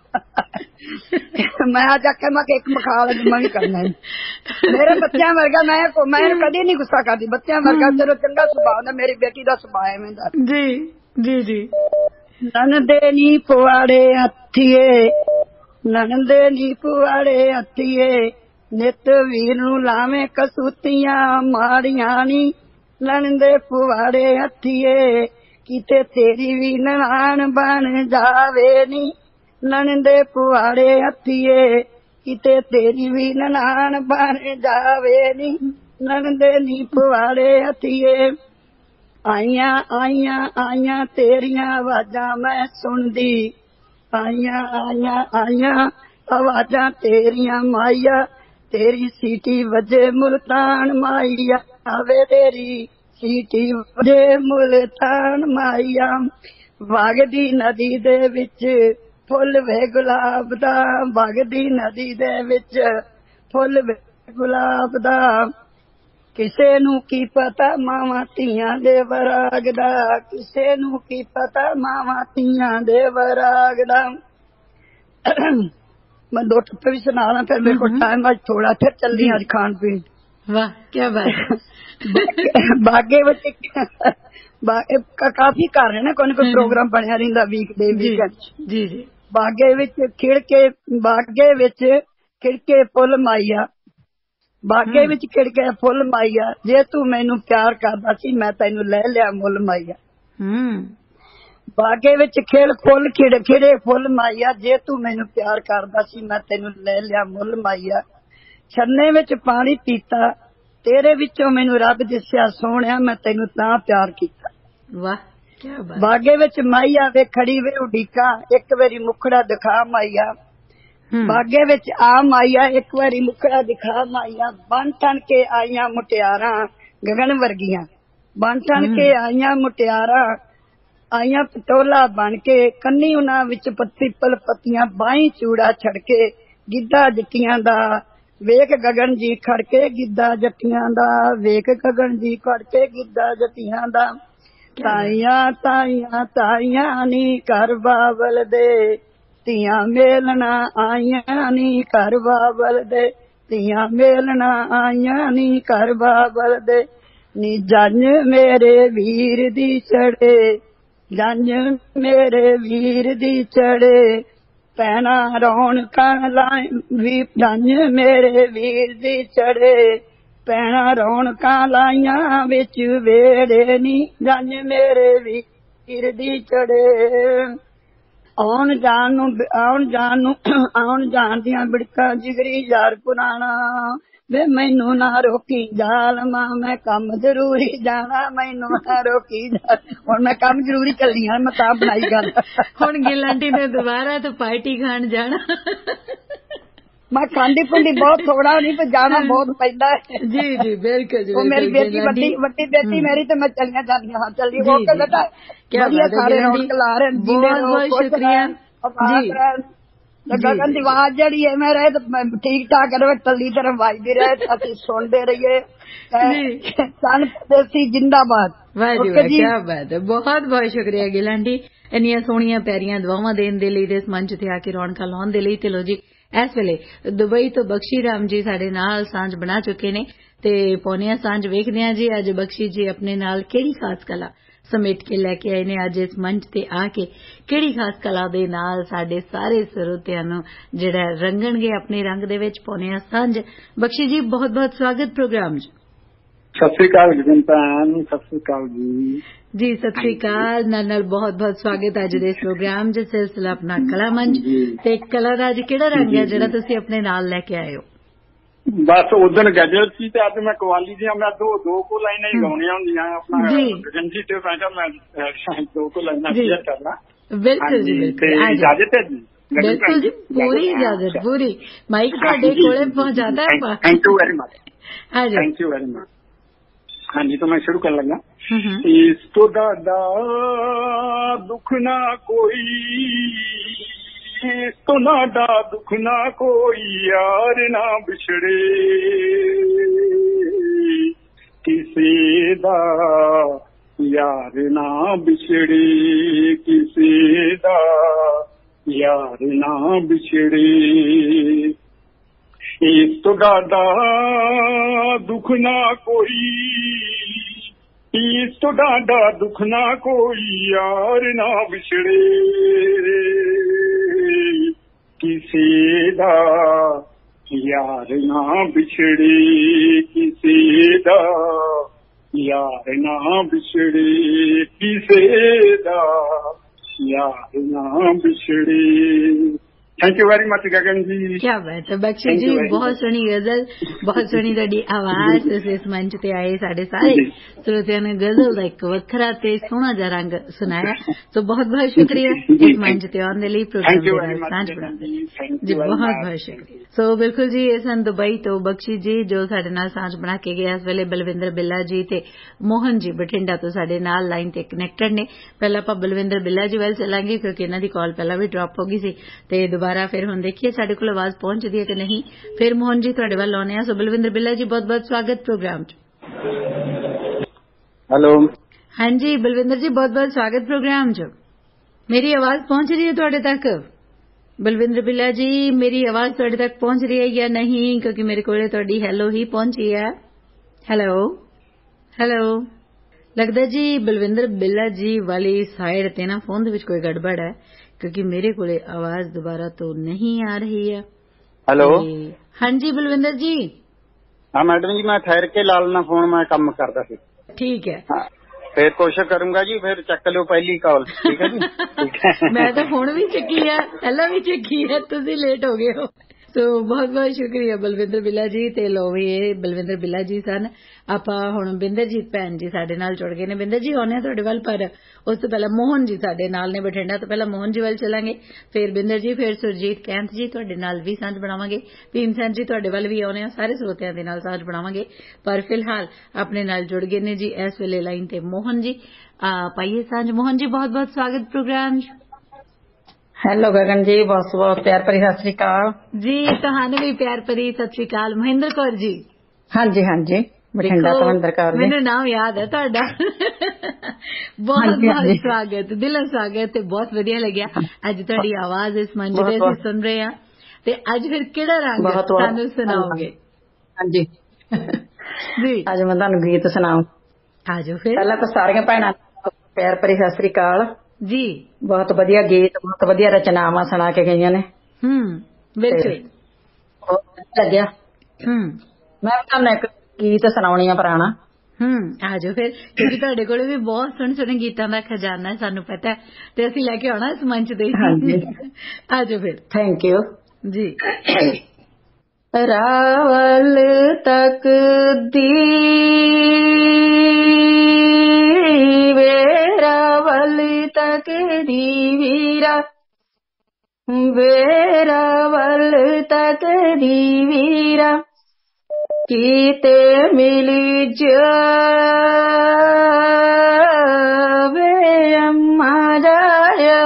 मैं आज आख्या मैं एक मखाल मैं भी करना है मेरे बच्चों वर्गा मैं मैं कदी नहीं गुस्सा करती बच्चों वर्गा चलो चंगा सुभाव है मेरी बेटी का सुभाव है मेरा। जी जी जी ननदे नी पुआड़े हथिए ननदे नी पुआड़े हथिए नित वीर नूं लावे कसूतियां माड़ियां नी ननदे पुआड़े हथिए किते तेरी भी ननाण बन जावे नी ननदे पुआड़े हथिए किते तेरी भी ननाण बन जावे नी ननदे नी पुआड़े हथिए आइया आइया आइया तेरिया आवाजा मैं सुनदी आइया आइया आइया आवाजा तेरिया माइया तेरी सीटी वजे मुल्तान माइया आवे तेरी सीटी वजे मुल्तान माइया वगदी नदी दे विच फुल वे गुलाब दा वगदी नदी दे विच फुल वे गुलाब दा किसे नू की पता मावा तियां दे वराग दा किसे नू की पता मावा तियां दे वराग दा। मैं दो टप्पे भी सुना ला फिर मेरे को टाइम आज थोड़ा फिर चलनी आज खान पीन। वाह क्या बात। बागे बच्चे काफी घर है ना कोई कोई प्रोग्राम बनया रहिंदा वीक डे वीकेंड जी जी बागे विच खिड़के बागे विच खिड़के फुल माइया बागे विच खिड़के फुल माइया जे तू मैनू प्यार करदा सी मैं तैनू ले लिया मुल माइया। बागे विच खिड़ फुल खिड़ खिड़े फुल माइया जे तू मैनू प्यार करदा सी मैं तैनू ले लिया मुल माइया। छन्ने विच पानी पीता तेरे विचों मैनू रब दिसिया सोहणिया मैं तैनू तां प्यार कीता। वाह क्या बात। बागे विच माइया वे खड़ी वे उडीका एक वारी मुखड़ा दिखा माइया बागे विच आ माइया एक वारी मुखड़ा दिखा माइया बन ठन के आईया मुटियारा गगन वर्गियां ਬਣ ਠਣ ਕੇ ਆਈਆਂ ਮੁਟਿਆਰਾਂ ਆਈਆਂ ਪਟੋਲਾ ਬਣ ਕੇ ਕੰਨੀ ਉਹਨਾਂ ਵਿੱਚ ਪਿੱਪਲ ਪੱਤੀਆਂ ਬਾਹੀਂ ਚੂੜਾ ਛੜਕੇ ਗਿੱਧਾ ਜੱਟੀਆਂ ਦਾ ਵੇਖ ਗਗਨ ਜੀ ਖੜਕੇ ਗਿੱਧਾ ਜੱਟੀਆਂ ਦਾ ਵੇਖ ਗਗਨ ਜੀ ਖੜਕੇ ਗਿੱਧਾ ਜੱਟੀਆਂ ਦਾ ਤਾਈਆਂ ਤਾਈਆਂ ਤਾਈਆਂ ਨੀ ਘਰ ਬਾਬਲ ਦੇ ਧੀਆਂ ਮੇਲਣਾ ਆਈਆਂ ਨੀ ਘਰ ਬਾਬਲ ਦੇ ਧੀਆਂ ਮੇਲਣਾ ਆਈਆਂ ਨੀ ਘਰ ਬਾਬਲ ਦੇ ਨੀ ਜੰਜ ਮੇਰੇ ਵੀਰ ਦੀ ਚੜੇ ਜੰਜ ਮੇਰੇ ਵੀਰ ਦੀ ਚੜੇ ਭੈਣਾ ਰੌਣਕਾਂ ਲਾਏ ਵੀ ਜੰਜ ਮੇਰੇ ਵੀਰ ਦੀ ਚੜੇ ਭੈਣਾ ਰੌਣਕਾਂ ਲਾਈਆਂ ਵਿੱਚ ਵੇੜੇ ਨੀ ਜੰਜ ਮੇਰੇ ਵੀਰ ਦੀ ਚੜੇ ਆਉਣ ਜਾਣ ਨੂੰ ਆਉਣ ਜਾਣ ਨੂੰ ਆਉਣ ਜਾਣ ਦੀਆਂ ਬਿੜਕਾਂ ਜਿਗਰੀ ਯਾਰ ਪੁਰਾਣਾ ਵੇ ਮੈਨੂੰ ਨਾ ਰੋਕੀ ਜ਼ਾਲਮਾ ਮੈਂ ਕੰਮ ਜ਼ਰੂਰੀ ਜਾਣਾ ਮੈਨੂੰ ਨਾ ਰੋਕੀ ਹੁਣ ਮੈਂ ਕੰਮ ਜ਼ਰੂਰੀ ਚੱਲੀ ਹਾਂ ਮੈਂ ਤਾਂ ਬਣਾਈ ਗੱਲ ਹੁਣ ਗਿਲਾਂਟੀ ਨੇ ਦੁਬਾਰਾ ਤਾਂ ਪਾਰਟੀ ਖਾਣ ਜਾਣਾ ਮੈਂ ਖਾਂਦੀ ਪੁੰਡੀ ਬਹੁਤ ਥੋੜਾ ਨਹੀਂ ਪਰ ਜਾਣਾ ਬਹੁਤ ਪੈਂਦਾ ਜੀ ਜੀ ਬਿਲਕੁਲ ਜੀ ਉਹ ਮੇਰੀ ਬੇਟੀ ਵੱਡੀ ਵੱਡੀ ਬੇਟੀ ਮੇਰੀ ਤੇ ਮੈਂ ਚੱਲੀਆਂ ਜਾਂਦੀਆਂ ਹਾਂ ਚੱਲੀ ਹੋ ਕੇ ਬੇਟਾ ਵਧੀਆ ਸਾਰੇ ਰੌਣਕ ਲਾ ਰਹੇ ਬਹੁਤ ਬਹੁਤ ਸ਼ੁਕਰੀਆ ਜੀ ਗਗਨ ਦੀ ਆਵਾਜ਼ ਜਿਹੜੀ ਹੈ ਮੈਂ ਰਹੇ ਠੀਕ ਠਾਕ ਰਹੇ ਟੱਲੀ ਤਰ੍ਹਾਂ ਵੱਜਦੀ ਰਹੇ ਅਸੀਂ ਸੁਣਦੇ ਰਹੀਏ ਸਨ ਪਰਦੇਸੀ ਜਿੰਦਾਬਾਦ ਵਾਹ ਜੀ ਵਾਹ ਕੀ ਬਾਤ ਹੈ ਬਹੁਤ ਬਹੁਤ ਸ਼ੁਕਰੀਆ ਗਿਲਾਂਟੀ ਇੰਨੀਆਂ ਸੋਹਣੀਆਂ ਪਿਆਰੀਆਂ ਦੁਆਵਾਂ ਦੇਣ ਦੇ ਲਈ ਤੇ ਇਸ ਮੰਚ ਤੇ ਆ ਕੇ ਰੌਣਕਾਂ ਲਾਉਣ ਦੇ ਲਈ ਤੇ ਲੋ ਜੀ ਇਸ ਵੇਲੇ ਦੁਬਈ ਤੋਂ ਬਖਸ਼ੀ ਰਾਮ ਜੀ ਸਾਡੇ ਨਾਲ ਸਾਂਝ ਬਣਾ ਚੁੱਕੇ ਨੇ ਤੇ ਪੌਣੀਆਂ ਸਾਂਝ ਵੇਖਦੇ ਆ ਜੀ ਅੱਜ ਬਖਸ਼ੀ ਜੀ ਆਪਣੇ ਨਾਲ ਕਿਹੜੀ ਖਾਸ ਕਲਾ ਸਮੇਟ ਕੇ ਲੈ ਕੇ ਆਏ ਨੇ ਅੱਜ ਇਸ ਮੰਚ ਤੇ ਆ ਕੇ ਕਿਹੜੀ ਖਾਸ ਕਲਾ ਦੇ ਨਾਲ ਸਾਡੇ ਸਾਰੇ ਸਰੋਤਿਆਂ ਨੂੰ ਜਿਹੜਾ ਰੰਗਣਗੇ ਆਪਣੇ ਰੰਗ ਦੇ ਵਿੱਚ ਪੌਣੀਆਂ ਸਾਂਝ ਬਖਸ਼ੀ ਜੀ ਬਹੁਤ ਬਹੁਤ ਸਵਾਗਤ ਪ੍ਰੋਗਰਾਮ 'ਚ ਸਤਿ ਸ੍ਰੀ ਅਕਾਲ ਜਗਨਪਾਲ ਸਤਿ ਸ੍ਰੀ ਅਕਾਲ ਜੀ ਜੀ ਸਤਿ ਸ੍ਰੀ ਅਕਾਲ ਨਾਲ ਨਾਲ ਬਹੁਤ ਬਹੁਤ ਸਵਾਗਤ ਅੱਜ ਦੇ ਇਸ ਪ੍ਰੋਗਰਾਮ 'ਚ ਸਿਲਸਿਲਾ ਆਪਣਾ ਕਲਾ ਮੰਚ ਤੇ ਕਲਾ ਦਾ ਅੱਜ ਕਿਹੜਾ ਰੰਗ ਹੈ ਜਿਹੜਾ ਤੁਸੀਂ ਆਪਣੇ ਨਾਲ ਲੈ ਕੇ ਆਏ ਹੋ ਬਸ ਉਦਣ ਗੈਜਟ ਸੀ ਤੇ ਅੱਜ ਮੈਂ ਕਵਾਲੀ ਦੀਆਂ ਮੈਂ ਦੋ ਦੋ ਕੋ ਲਾਈਨਾਂ ਹੀ ਗਾਉਣੀਆਂ ਹੁੰਦੀਆਂ ਆਪਣਾ ਗੰਜੀ ਤੇ ਮੈਂ ਮੈਂ ਦੋ ਕੋ ਲਾਈਨਾਂ ਸ਼ੇਅਰ ਕਰਨਾ ਬਿਲਕੁਲ ਜੀ ਬਿਲਕੁਲ ਇਜਾਜ਼ਤ ਹੈ ਜੀ ਬਿਲਕੁਲ ਜੀ ਪੂਰੀ ਇਜਾਜ਼ਤ ਪੂਰੀ ਮਾਈਕ ਤੁਹਾਡੇ ਕੋਲੇ ਪਹੁੰਚਾਤਾ ਹੈ thank you very much thank you very much हाँ जी तो मैं शुरू कर लगा इस तो दादा दुख ना कोई इस तो नाडा दुख ना कोई यार ना बिछड़े किसी दा यार ना बिछड़े किसी दा यार ना बिछड़े इस तो दादा दुख ना कोई इस तो दादा दुख ना कोई यार ना बिछड़े किसी दा यार ना बिछड़े किसी दा यार ना बिछड़े किसी दा यार ना बिछड़े thank you very much Gagan ji क्या बात है बख्शी जी बहुत सोहनी गजल बहुत सोहनी तुहाडी आवाज तुसीं इस मंच ते आए साडे सारे श्रोतियां ने गजल दा एक वखरा ते सोहना जिहा रंग सुनाया सो बहुत बहुत शुक्रिया इस मंच ते आउण दे लई प्रोग्राम दे साझ बनाउण दे लई जी बहुत बहुत शुक्रिया सो बिल्कुल जी इस सन दुबई तो बख्शी जी जो साडे नाल साझ बना के गए इस वेले बलविंदर बिल्ला जी ते मोहन जी बठिंडा तो साडे नाल लाइन ते कनैक्टेड ने पहला आपां बलविंदर बिल्ला जी वल चलांगे क्योंकि इन्हां दी कॉल पहला भी ड्रॉप हो गई सी ते ਦੁਬਾਰਾ ਫਿਰ ਹੁਣ ਦੇਖੀਏ ਸਾਡੇ ਕੋਲ ਆਵਾਜ਼ ਪਹੁੰਚਦੀ ਹੈ ਕਿ ਨਹੀਂ ਫਿਰ ਮੋਹਨ ਜੀ ਤੁਹਾਡੇ ਵੱਲ ਆਉਣੇ ਆ ਸੋ ਬਲਵਿੰਦਰ ਬਿੱਲਾ ਜੀ ਬਹੁਤ ਬਹੁਤ ਸਵਾਗਤ ਪ੍ਰੋਗਰਾਮ 'ਚ ਹੈਲੋ ਹਾਂਜੀ ਬਲਵਿੰਦਰ ਜੀ ਬਹੁਤ ਬਹੁਤ ਸਵਾਗਤ ਪ੍ਰੋਗਰਾਮ 'ਚ ਮੇਰੀ ਆਵਾਜ਼ ਪਹੁੰਚ ਰਹੀ ਹੈ ਤੁਹਾਡੇ ਤੱਕ ਬਲਵਿੰਦਰ ਬਿੱਲਾ ਜੀ ਮੇਰੀ ਆਵਾਜ਼ ਤੁਹਾਡੇ ਤੱਕ ਪਹੁੰਚ ਰਹੀ ਹੈ ਜਾਂ ਨਹੀਂ ਕਿਉਂਕਿ ਮੇਰੇ ਕੋਲੇ ਤੁਹਾਡੀ ਹੈਲੋ ਹੀ ਪਹੁੰਚੀ ਹੈ ਹੈਲੋ ਹੈਲੋ ਲੱਗਦਾ ਜੀ ਬਲਵਿੰਦਰ ਬਿੱਲਾ ਜੀ ਵਾਲੀ ਸਾਈਡ ਤੇ ਨਾ ਫੋਨ ਦੇ ਵਿੱਚ ਕੋਈ ਗੜਬੜ ਹੈ क्योंकि मेरे को आवाज दोबारा तो नहीं आ रही है हेलो हाँ जी बलविंदर जी हाँ मैडम जी मैं ठहर के ला लेना फोन मैं काम करता सी ठीक है हाँ, फिर कोशिश करूंगा जी फिर चक लो पहली कॉल ठीक है जी मैं तो फोन भी चुकी है पहला भी चुकी है तुसी लेट हो गए हो ਸੋ ਬਹੁਤ ਬਹੁਤ ਸ਼ੁਕਰੀਆ ਬਲਵਿੰਦਰ ਬਿੱਲਾ ਜੀ। ਤੇ ਲੋ ਵੀ ਇਹ ਬਲਵਿੰਦਰ ਬਿੱਲਾ ਜੀ ਸਨ। ਆਪਾਂ ਹੁਣ ਬਿੰਦਰਜੀਤ ਭੈਣ ਜੀ ਸਾਡੇ ਨਾਲ ਜੁੜ ਗਏ ਨੇ। ਬਿੰਦਰ ਜੀ ਆਉਂਦੇ ਤੁਹਾਡੇ ਵੱਲ, ਪਰ ਉਸ ਤੋਂ ਪਹਿਲਾਂ ਮੋਹਨ ਜੀ ਸਾਡੇ ਨਾਲ ਨੇ ਬਠਿੰਡਾ ਤੋਂ। ਪਹਿਲਾਂ ਮੋਹਨ ਜੀ ਵੱਲ ਚੱਲਾਂਗੇ, ਫਿਰ ਬਿੰਦਰ ਜੀ, ਫਿਰ ਸੁਰਜੀਤ ਕੈਂਥ ਜੀ ਤੁਹਾਡੇ ਨਾਲ ਵੀ ਸਾਂਝ ਬਣਾਵਾਂਗੇ। ਭੀਮ ਸੈਨ ਜੀ ਤੁਹਾਡੇ ਵੱਲ ਵੀ ਆਉਂਦੇ ਆ, ਸਾਰੇ ਸਰੋਤਿਆਂ ਦੇ ਨਾਲ ਸਾਂਝ ਬਣਾਵਾਂਗੇ। ਪਰ ਫਿਲਹਾਲ ਆਪਣੇ ਨਾਲ ਜੁੜ ਗਏ ਨੇ ਜੀ ਇਸ ਵੇਲੇ ਲਾਈਨ ਤੇ ਮੋਹਨ ਜੀ। ਪਾਈਏ ਸਾਂਝ। ਮੋਹਨ ਜੀ ਬਹੁਤ ਬਹੁਤ ਸਵਾਗਤ ਪ੍ਰੋਗਰਾਮ। ਹੈਲੋ ਗਗਨ ਜੀ, ਬਹੁਤ ਬਹੁਤ ਪਿਆਰ ਭਰੀ ਸਤਿ ਸ੍ਰੀ ਅਕਾਲ ਜੀ। ਤੁਹਾਨੂੰ ਵੀ ਪਿਆਰ ਭਰੀ ਸਤਿ ਸ੍ਰੀ ਅਕਾਲ। ਮਹਿੰਦਰ ਕੌਰ ਜੀ। ਹਾਂਜੀ ਹਾਂਜੀ ਬਠਿੰਡਾ ਤੋਂ ਮਹਿੰਦਰ ਕੌਰ ਜੀ। ਮੈਨੂੰ ਨਾਮ ਯਾਦ ਹੈ ਤੁਹਾਡਾ। ਬਹੁਤ ਬਹੁਤ ਸਵਾਗਤ, ਦਿਲੋਂ ਸਵਾਗਤ ਤੇ ਬਹੁਤ ਵਧੀਆ ਲੱਗਿਆ ਅੱਜ ਤੁਹਾਡੀ ਆਵਾਜ਼ ਇਸ ਮੰਚ ਤੇ ਅਸੀਂ ਸੁਣ ਰਹੇ ਹਾਂ। ਤੇ ਅੱਜ ਫਿਰ ਕਿਹੜਾ ਰੰਗ ਸਾਨੂੰ ਸੁਣਾਓਗੇ? ਹਾਂਜੀ ਜੀ ਅੱਜ ਮੈਂ ਤੁਹਾਨੂੰ ਗੀਤ ਸੁਣਾਉ। ਆਜੋ ਫਿਰ। ਪਹਿਲਾਂ ਤਾਂ ਸਾਰੀਆਂ ਭੈਣਾਂ ਪਿਆਰ ਭਰੀ ਸਤਿ ਸ੍ਰੀ ਅਕਾਲ ਜੀ। ਬਹੁਤ ਵਧੀਆ ਗੀਤ, ਬਹੁਤ ਵਧੀਆ ਰਚਨਾਵਾਂ ਸੁਣਾ ਕੇ ਗਈਆਂ ਨੇ। ਹੂੰ ਬਿਲਕੁਲ ਬਹੁਤ ਵਧੀਆ ਲੱਗਿਆ। ਹੂੰ ਮੈਂ ਤੁਹਾਨੂੰ ਇੱਕ ਗੀਤ ਸੁਣਾਉਣੀ ਆ ਪੁਰਾਣਾ। ਹੂੰ ਆਜੋ ਫਿਰ, ਕਿਉਂਕਿ ਤੁਹਾਡੇ ਕੋਲ ਵੀ ਬਹੁਤ ਸੋਹਣੇ ਸੋਹਣੇ ਗੀਤਾਂ ਦਾ ਖਜ਼ਾਨਾ ਸਾਨੂੰ ਪਤਾ ਤੇ ਅਸੀਂ ਲੈ ਕੇ ਆਉਣਾ ਇਸ ਮੰਚ ਤੇ। ਆਜੋ ਫਿਰ। ਥੈਂਕ ਯੂ ਜੀ। ਰਾਵਲ ਤੱਕ ਦੀ ਰਾਵਲ ਤੱਕ ਦੀ ਵੀਰਾ, ਵੇਰਾਵਲ ਤੱਕ ਦੀ ਵੀਰਾ, ਕੀਤੇ ਮਿਲ ਜਾਵੇ ਅੰਮਾ ਜਾਇਆ,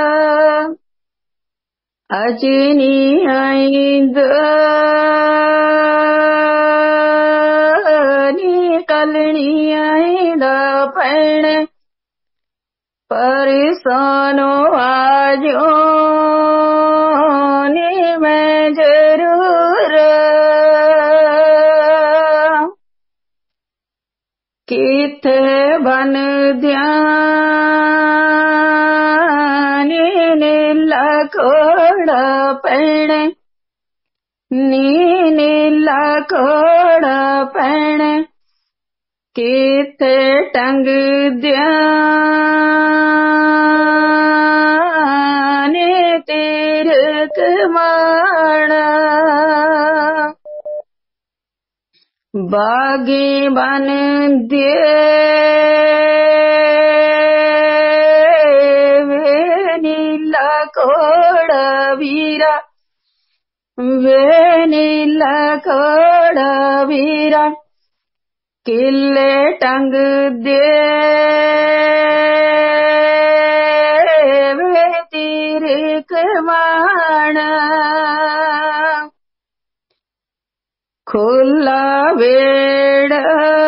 ਅੱਜ ਨੀ ਆਇਂਦ ਨੀ ਕੱਲ ਨੀ ਆਇਂਦਾ ਭੈਣੇ, ਪਰਸੋਂ ਆਜੋ ਨੀ ਮੈਂ ਜ਼ਰੂਰ, ਕਿੱਥੇ ਬਣਦਿਆਂ ਨੀ ਨੀਲਾ ਘੋੜਾ ਭੈਣੇ, ਨੀ ਨੀਲਾ ਘੋੜਾ ਭੈਣੇ, ਕਿੱਥੇ ਟੰਗਦਿਆਂ ਨੀ ਤਿਰਕ ਮਾਣਾ, ਬਾਗੀ ਬਣਦੇ ਵੇ ਨੀਲਾ ਘੋੜਾ ਵੀਰਾ, ਵੇ ਨੀਲਾ ਘੋੜਾ ਵੀਰਾ, ਕਿੱਲੇ ਟੰਗਦੇ ਵੇ ਤਿਰਕ ਮਾਣਾ, ਖੁੱਲਾ ਵੇੜਾ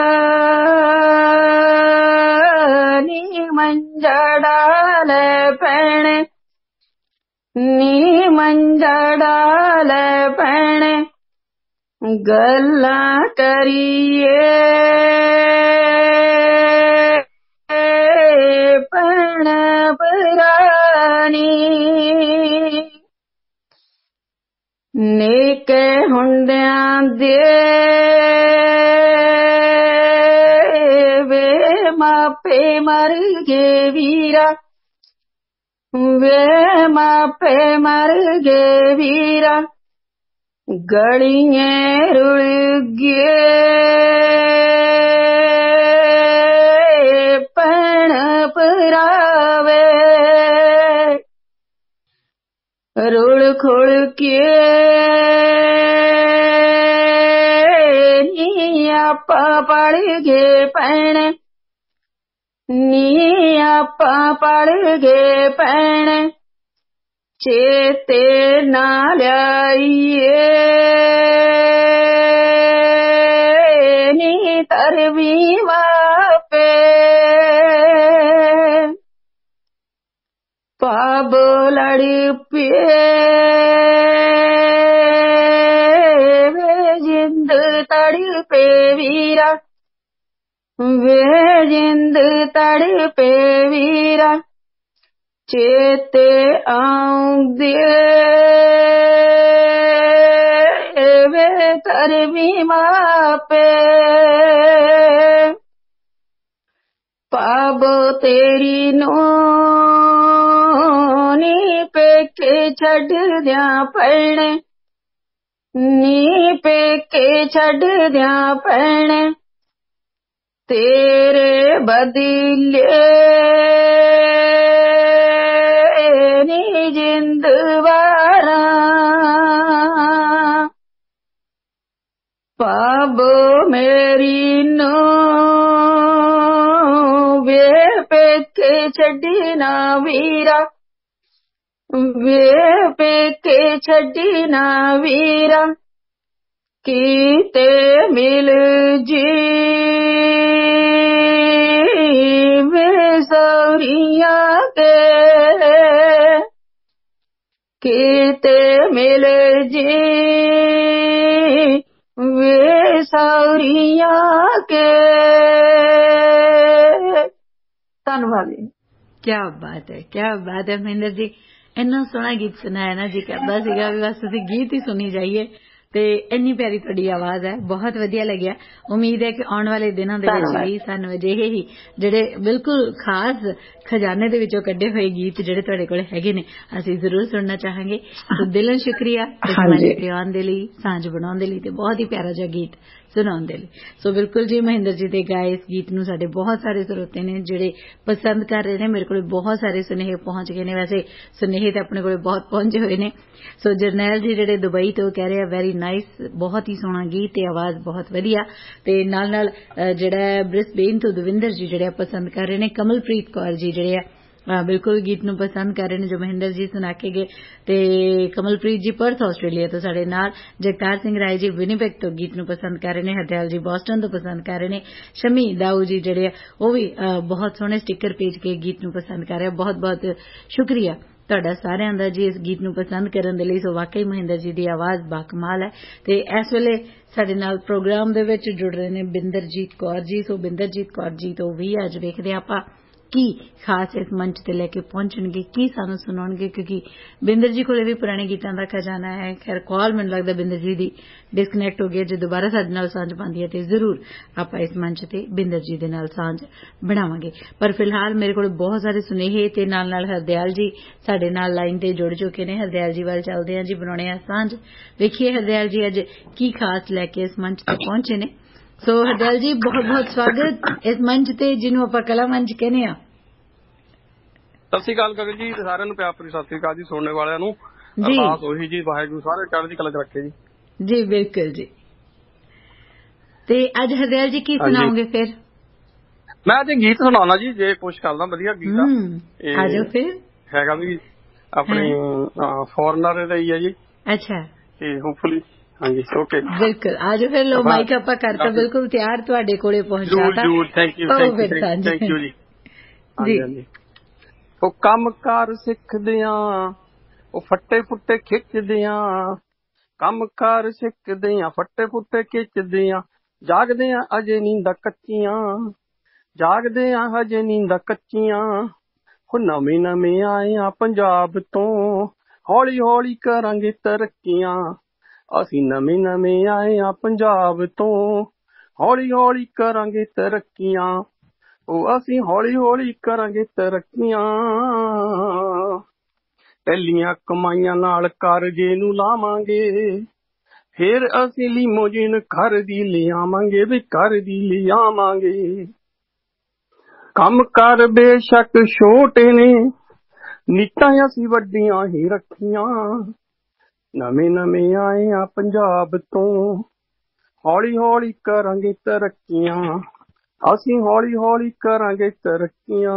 ਨੀ ਮੰਜਾ ਡਾਲੇ ਭੈਣੇ, ਨੀ ਮੰਜਾ ਡਾਲੇ ਭੈਣੇ, ਗੱਲਾਂ ਕਰੀਏ ਭੈਣ ਪੁਰਾਣੀ, ਨਿੱਕੇ ਹੁੰਦਿਆਂ ਦੇ ਵੇ ਮਾਪੇ ਮਰ ਗਏ ਵੀਰਾ, ਵੇ ਮਾਪੇ ਮਰ ਗਏ ਵੀਰਾ, ਗਲੀਆਂ ਰੁਲ ਗਏ ਭੈਣ ਭਰਾਵੇ, ਰੁਲ ਖੁਲ ਕੇ ਨੀ ਆਪਾਂ ਪੜ ਗਏ ਭੈਣੇ, ਨੀ ਆਪਾਂ ਪੜ ਗਏ ਭੈਣੇ, ਚੇਤੇ ਨਾ ਲਿਆਈਏ ਨੀ ਤਰਵੀ ਵਾਪੇ, ਪਾਬੋ ਲੜ ਪਏ ਵੇ ਜਿੰਦ ਤੜਪੇ ਵੀਰਾ, ਵੇ ਜਿੰਦ ਤੜਪੇ ਵੀਰਾ, ਚੇਤੇ ਆਉਂਦੇ ਵੇ ਤਰਵੀ ਮਾਪੇ, ਪਾਬੋ ਤੇਰੀ ਨੂੰ ਨੀ ਪੇਕੇ ਛੱਡ ਦਿਆਂ ਭੈਣੇ, नी पेके छड़ दिया भैणे तेरे बदले नी जिंदवारा पाबो मेरी नो वे पेके छड़ी ना वीरा वे पेके छड़ी ना वीरा कीते मिल जी वे सौरिया के कीते मिल जी वे सौरिया के। धन्यवाद। क्या बात है, क्या बात है महेंद्र जी, इन्ना सोहना गीत सुनाया ना जी, करदा सीगा भी बस तुसीं गीत ही सुनी जाइए ते इन्नी प्यारी तुहाडी आवाज़ है, बहुत वधिया लग्या। उम्मीद है कि आने वाले दिनों दे विच भी सानूं अजिहे ही जिहड़े बिल्कुल खास खजाने दे विचों कड्ढे होए गीत जिहड़े तुहाडे कोल हैगे ने असीं जरूर सुनना चाहांगे। तो दिलों शुक्रिया इस मंच ते आउण दे लई, सांझ बनाउण दे लई ते बहुत ही प्यारा जिहा गीत सुनाउण दे लई। सो बिल्कुल जी, महेंद्र जी दे गाए इस गीत नूं साडे बहुत सारे सरोते ने जिहड़े पसंद कर रहे ने। मेरे कोल बहुत सारे सुनेहे पहुंच गए ने, वैसे सुनेहे ते अपने कोल बहुत पहुंचे हुए ने। सो जरनैल जी जिहड़े दुबई तो कह रहे वेरी नाइस, बहुत ही सोहना गीत ते आवाज़ बहुत वधिया। ते नाल नाल जिहड़ा ब्रिसबेन तो दविंदर जी जिहड़े पसंद कर रहे ने, कमलप्रीत कौर जी जिहड़े आ बिल्कुल गीत नूं पसंद कर रहे ने जो महेंद्र जी सुना के गए। ते कमलप्रीत जी पर्थ आस्ट्रेलिया तो साडे नाल, जगतार सिंह राय जी विनीपेग तो गीत नूं पसंद कर रहे ने, हरदयाल जी बॉस्टन तो पसंद कर रहे ने, शमी दाऊ जी जिहड़े वो भी बहुत सोहने स्टिकर भेज के गीत नूं पसंद कर रहे। बहुत बहुत शुक्रिया तुहाडा सारिआं दा जी इस गीत नूं पसंद करन दे लई। सो वाकई महेंद्र जी दी आवाज़ बाकमाल है। ते इस वेले साडे नाल प्रोग्राम दे विच जुड़ रहे ने बिंदरजीत कौर जी। सो बिंदरजीत कौर जी तो भी अज वेखदे आपां की खास इस मंच ते लैके पहुंचणगे, की सानू सुनाउणगे, क्योंकि बिंदर जी कोले भी पुराने गीतां दा खजाना है। खैर कॉल मैनूं लगदा बिंदर जी दी डिस्कनैक्ट हो गई, जो दोबारा साडे नाल सांझ पांदी है ते जरूर आपां इस मंच ते बिंदर जी दे नाल सांझ बनावांगे। पर फिलहाल मेरे कोल बहुत सारे सुनेहे ते नाल नाल हरदयाल जी साडे नाल लाइन ते जुड़ चुके ने। हरदयाल जी वाल चलदे हां जी, बनाउणे आ सांझ। वेखिए हरदयाल जी अज की खास लैके इस मंच ते पहुंचे ने। सो हरदयाल जी बहुत बहुत स्वागत इस मंच ते जिन्हों आपां कला मंच कहने आ। सत श्री अकाल गगन जी, सारिਆਂ ਨੂੰ ਪਿਆਰ ਭਰੀ ਸਤਿ श्री अकाल जी। सुनने वालिਆਂ ਨੂੰ ਅਰਦਾਸ ਉਹੀ ਜੀ, ਵਾਹਿਗੁਰੂ ਸਾਰੇ ਚੜ੍ਹਦੀ ਕਲਾ ਚ ਰੱਖੇ ਜੀ। जी बिल्कुल जी। ਤੇ ਅੱਜ ਹਰਦयाल जी ਕੀ ਸੁਣਾਓਗੇ ਫਿਰ? ਮੈਂ ਅੱਜ ਗੀਤ ਸੁਣਾਉਣਾ ਜੀ, ਜੇ ਕੋਸ਼ਿਸ਼ ਕਰਦਾ ਵਧੀਆ ਗੀਤ ਆ। ਆਜੋ ਫਿਰ। ਹੈਗਾ ਵੀ ਆਪਣੀ ਫੋਰਨਰ ਦਾ ਹੀ ਹੈ ਜੀ। ਅੱਛਾ। ਤੇ ਹੋਪਫੁਲੀ ਹਾਂਜੀ ਓਕੇ ਬਿਲਕੁਲ ਆਜੋ ਫਿਰ। ਲੋ ਮਾਈਕ ਆਪਾਂ ਕਰਤਾ ਬਿਲਕੁਲ ਤਿਆਰ, ਤੁਹਾਡੇ ਕੋਲੇ ਪਹੁੰਚਾਤਾ। ਜਰੂਰ ਜਰੂਰ, thank you thank you thank you ਜੀ। ਹਾਂਜੀ ਹਾਂਜੀ। ਉਹ ਕੰਮ ਕਾਰ ਸਿੱਖਦਿਆਂ ਉਹ ਫੱਟੇ ਫੁੱਟੇ ਖਿੱਚਦਿਆਂ, ਕੰਮ ਕਾਰ ਸਿੱਖਦਿਆਂ ਫੱਟੇ ਫੁੱਟੇ ਖਿੱਚਦਿਆਂ, ਜਾਗਦਿਆਂ ਅਜੇ ਨੀਂਦਾਂ ਕੱਚੀਆਂ, ਜਾਗਦਿਆਂ ਹਜੇ ਨੀਂਦਾਂ ਕੱਚੀਆਂ। ਉਹ ਨਵੇਂ ਨਵੇਂ ਆਏ ਆ ਪੰਜਾਬ ਤੋਂ, ਹੌਲੀ ਹੌਲੀ ਕਰਾਂਗੇ ਤਰੱਕੀਆਂ। ਅਸੀਂ ਨਵੇਂ ਨਵੇਂ ਆਏ ਆ ਪੰਜਾਬ ਤੋਂ, ਹੌਲੀ ਹੌਲੀ ਕਰਾਂਗੇ ਤਰੱਕੀਆਂ। ਉਹ ਅਸੀਂ ਹੌਲੀ ਹੌਲੀ ਕਰਾਂਗੇ ਤਰੱਕੀਆਂ। ਪਹਿਲੀਆਂ ਕਮਾਈਆਂ ਨਾਲ ਕਰਜ਼ੇ ਨੂੰ ਲਾਵਾਂਗੇ, ਫਿਰ ਅਸੀਂ ਲੀਮੋਜੀਨ ਘਰ ਦੀ ਲਿਆਵਾਂਗੇ, ਵੀ ਘਰ ਦੀ ਲਿਆਵਾਂਗੇ। ਕੰਮ ਕਾਰ ਬੇਸ਼ੱਕ ਛੋਟੇ ਨੇ, ਨੀਤਾਂ ਅਸੀਂ ਵੱਡੀਆਂ ਹੀ ਰੱਖੀਆਂ। ਨਵੇਂ ਨਵੇਂ ਆਏ ਆ ਪੰਜਾਬ ਤੋਂ, ਹੌਲੀ ਹੌਲੀ ਕਰਾਂਗੇ ਤਰੱਕੀਆਂ। ਅਸੀਂ ਹੌਲੀ ਹੌਲੀ ਕਰਾਂਗੇ ਤਰੱਕੀਆਂ।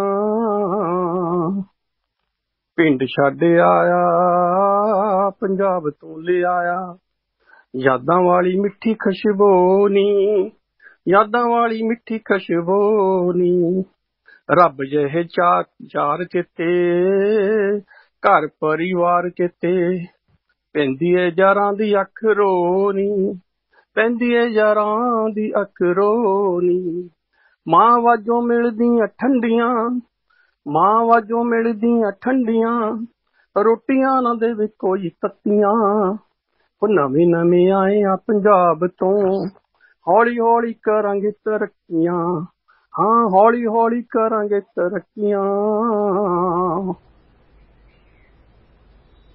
ਪਿੰਡ ਛੱਡ ਆਇਆ ਪੰਜਾਬ ਤੋਂ ਲਿਆਇਆ, ਯਾਦਾਂ ਵਾਲੀ ਮਿੱਠੀ ਖੁਸ਼ਬੂ ਨੀ, ਯਾਦਾਂ ਵਾਲੀ ਮਿੱਠੀ ਖੁਸ਼ਬੂ ਨੀ। ਰੱਬ ਜਿਹੇ ਚਾਰ ਚਾਰ ਚਿੱਤੇ, ਘਰ ਪਰਿਵਾਰ ਚਿੱਤੇ, ਪੈਂਦੀ ਏ ਯਾਰਾਂ ਦੀ ਅੱਖ ਰੋਣੀ, ਪੈਂਦੀ ਏ ਯਾਰਾਂ ਦੀ ਅੱਖ ਰੋਣੀ। ਮਾਂ ਵਾਜੋਂ ਮਿਲਦੀਆਂ ਠੰਡੀਆਂ, ਮਾਂ ਵਾਜੋਂ ਮਿਲਦੀਆਂ ਠੰਡੀਆਂ, ਰੋਟੀਆਂ ਨਾ ਦੇਵੇ ਕੋਈ ਤੱਤੀਆਂ। ਉਹ ਨਵੇਂ ਨਵੇਂ ਆਏ ਆ ਪੰਜਾਬ ਤੋਂ, ਹੌਲੀ ਹੌਲੀ ਕਰਾਂਗੇ ਤਰੱਕੀਆਂ। ਹਾਂ ਹੌਲੀ ਹੌਲੀ ਕਰਾਂਗੇ ਤਰੱਕੀਆਂ।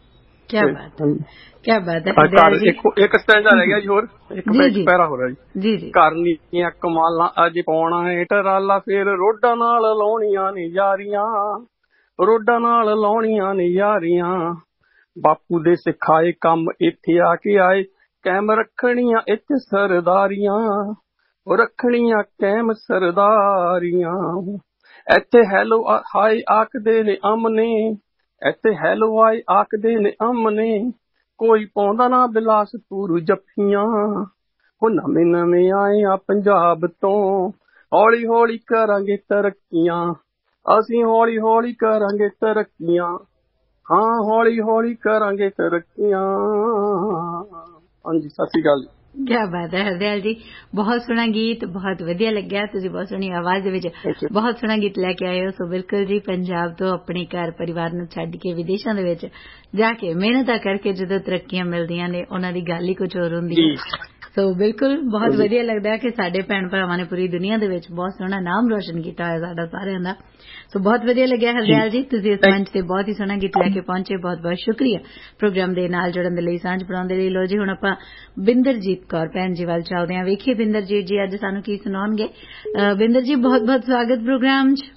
क्या बात है, क्या बात है। एक स्टैंजा रह गया जी, होर एक पैरा हो रहा जी। जी जी। घर नीਆਂ ਕਮਾਲਾਂ ਅੱਜ ਪਾਉਣਾ ਏ ਟਰਾਲਾ, ਫੇਰ ਰੋਡਾਂ ਨਾਲ ਲਾਉਣੀਆਂ ਨੇ ਯਾਰੀਆਂ, ਰੋਡਾਂ ਨਾਲ ਲਾਉਣੀਆਂ ਨੇ ਯਾਰੀਆਂ, ਬਾਪੂ ਦੇ ਸਿਖਾਏ ਕੰਮ ਇੱਥੇ ਆ ਕੇ ਆਏ, ਕਾਇਮ ਰੱਖਣੀਆਂ ਇੱਥੇ ਸਰਦਾਰੀਆਂ, ਉਹ ਰੱਖਣੀਆਂ ਕਾਇਮ ਸਰਦਾਰੀਆਂ। ਇੱਥੇ ਹੈਲੋ ਹਾਈ ਆਖਦੇ ਨੇ ਅਮਨੇ, ਇੱਥੇ ਹੈਲੋ ਹਾਈ ਆਖਦੇ ਨੇ ਅਮਨੇ, ਕੋਈ ਪਾਉਂਦਾ ਨਾ ਬਿਲਾਸਪੁਰ ਜੱਫੀਆਂ, ਉਹ ਨਵੇਂ ਨਵੇਂ ਆਏ ਆ ਪੰਜਾਬ ਤੋਂ, ਹੌਲੀ ਹੌਲੀ ਕਰਾਂਗੇ ਤਰੱਕੀਆਂ, ਅਸੀਂ ਹੌਲੀ ਹੌਲੀ ਕਰਾਂਗੇ ਤਰੱਕੀਆਂ, ਹਾਂ ਹੌਲੀ ਹੌਲੀ ਕਰਾਂਗੇ ਤਰੱਕੀਆਂ। ਹਾਂਜੀ, ਸਤਿ ਸ਼੍ਰੀ ਅਕਾਲ ਜੀ। क्या बात है हरदयाल जी, बहुत सोहना गीत, बहुत वधिया लग्या, तुसीं बहुत सोहनी आवाज़ दे विच बहुत सोहना गीत लैके आए हो। सो बिल्कुल जी, पंजाब तो अपने घर परिवार नूं छड्ड के विदेशां दे विच जाके मेहनत करके जदों तरक्कियां मिलदियां ने, उन्हां दी गल ही कुछ होर हुंदी है। सो बिल्कुल बहुत वधिया लगदा है कि साडे भैण भरावां ने पूरी दुनिया दे विच बहुत सोहना नाम रोशन कीता होया साडा सारिआं दा। सो बहुत वधिया लग्या हरदयाल जी, तुसीं इस मंच ते बहुत ही सोहना गीत लैके पहुंचे, बहुत बहुत शुक्रिया प्रोग्राम दे नाल जुड़न दे लई, सांझ पाउण दे लई। लो जी, हुण आपां बिंदरजीत कौर भैन जी वल चलदे हां, वेखिए बिंदरजीत जी अज सानूं की सुणाउणगे। बिंदर जी, बहुत बहुत स्वागत प्रोग्राम च।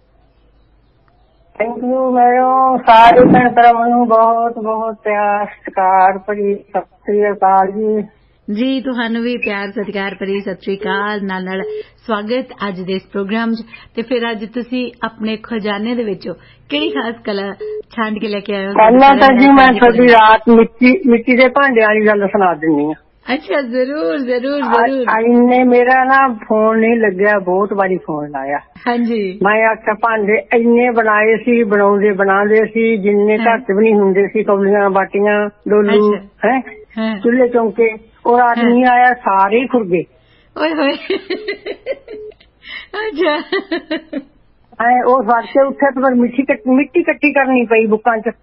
थैंक यू मैडम, सारे भैन भरावां नूं बहुत बहुत प्यार सत्कार भरी सत श्री अकाल जी। जी, तुहानू भी प्यार सत्कार भरी सत श्री अकाल, नाल नाल स्वागत अज दे इस प्रोग्राम च। ते फिर अज तुसी अपने खजाने दे विचों किहड़ी खास कला छांड के लेके आए हो? पहला तां जी मैं थोड़ी रात मिट्टी मिट्टी दे भांडे वाली गल सुना दिंदी हां। अच्छा, जरूर जरूर जरूर। इन्ने मेरा ना फोन नहीं लग्या, बहुत बारी फोन लाया। हाँ जी। मैं आख्या भांडे इन्ने बनाए सी, बनाउंदे बनांदे सी, जिन्ने घट भी नहीं हुंदे सी, कौलियां बाटियां डोलू है चूल्हे चौंके, और आदमी आया सारे ही खुर गए। ओए होए। अच्छा। वो फड़के उठे तो फिर मिट्टी मिट्टी कट्ठी करनी पई बुक्कां च।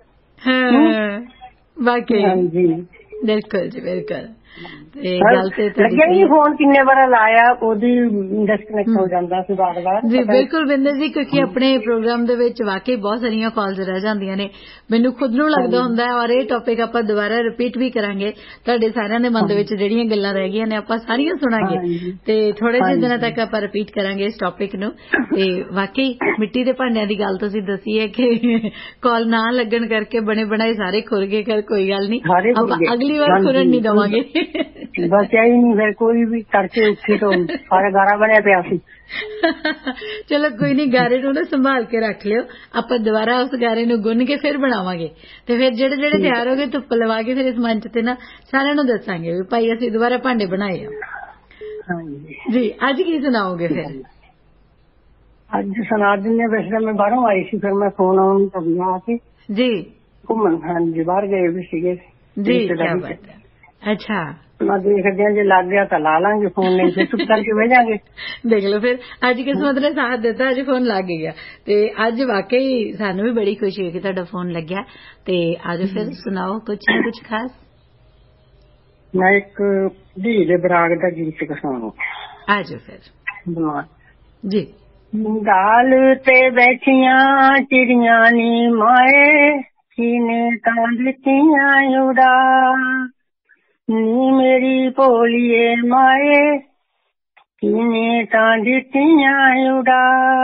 वाकई। हाँ जी, बिल्कुल जी, बिल्कुल। लग्या ही फोन किन्ने बार लाया, ओदी डिस्कनेक्ट हो जांदा सी बार बार। जी बिल्कुल बिंदर जी, क्योंकि अपने प्रोग्राम दे विच वाकई बहुत सारियां कॉल्स रह जांदियां ने, मैनूं खुद नूं लगदा हुंदा है, और ये टॉपिक आपां दोबारा रिपीट भी करांगे, तुहाडे सारिआं दे मन दे विच जिहड़ियां गल्लां रह गईआं ने आपां सारियां सुणांगे, ते थोड़े ਜਿਹੇ दिनां तक आपां रिपीट करांगे इस टॉपिक नूं। ते वाकई मिट्टी दे भांडिਆਂ ਦੀ ਗੱਲ ਤੁਸੀਂ दसी है कि कॉल ना लगन करके बने बनाए सारे खुर गए, कर कोई गल नहीं, आपां अगली बार खुरन नहीं देवांगे। बचा ही नहीं, फिर कोई भी करके उठे तो सारा गारा बनया पिया सी। चलो कोई नहीं, गारे नूं ना संभाल के रख लियो, आपां दोबारा उस गारे नूं गुन के फिर बनावांगे, ते फिर जेड़े जेड़े तैयार हो गए धुप्प लवा के फिर इस मंच ते ना सारिआं नूं दसांगे भी भाई असीं दोबारा भांडे बनाए आ। जी, अज की सुनाओगे फिर? अज सुना दिन्ने, वैसे मैं बाहरों आई सी, फिर मैं फोन आउण तो गया आके जी घूमन। हाँ जी, बाहर गए भी सीगे जी। क्या बात है। अच्छा, मैं देखते हैं, जो लग गया तो ला लांगे फोन, नहीं फिर चुप करके बह जाएंगे। देख लो, फिर अज किस्मत ने साथ दिता, अज फोन लग गया, ते अज वाकई सानू भी बड़ी खुशी है कि तुहाडा फोन लग गया। ते आज फिर सुनाओ कुछ ना कुछ खास। मैं एक धी दे बराग दा गीत सुनाऊं। आज फिर जी। डाल ते बैठियां चिड़ियां नी माए, किने तां दित्तियां उड़ा, नी मेरी भोलिए माए, किने तां दित्तियां उड़ा,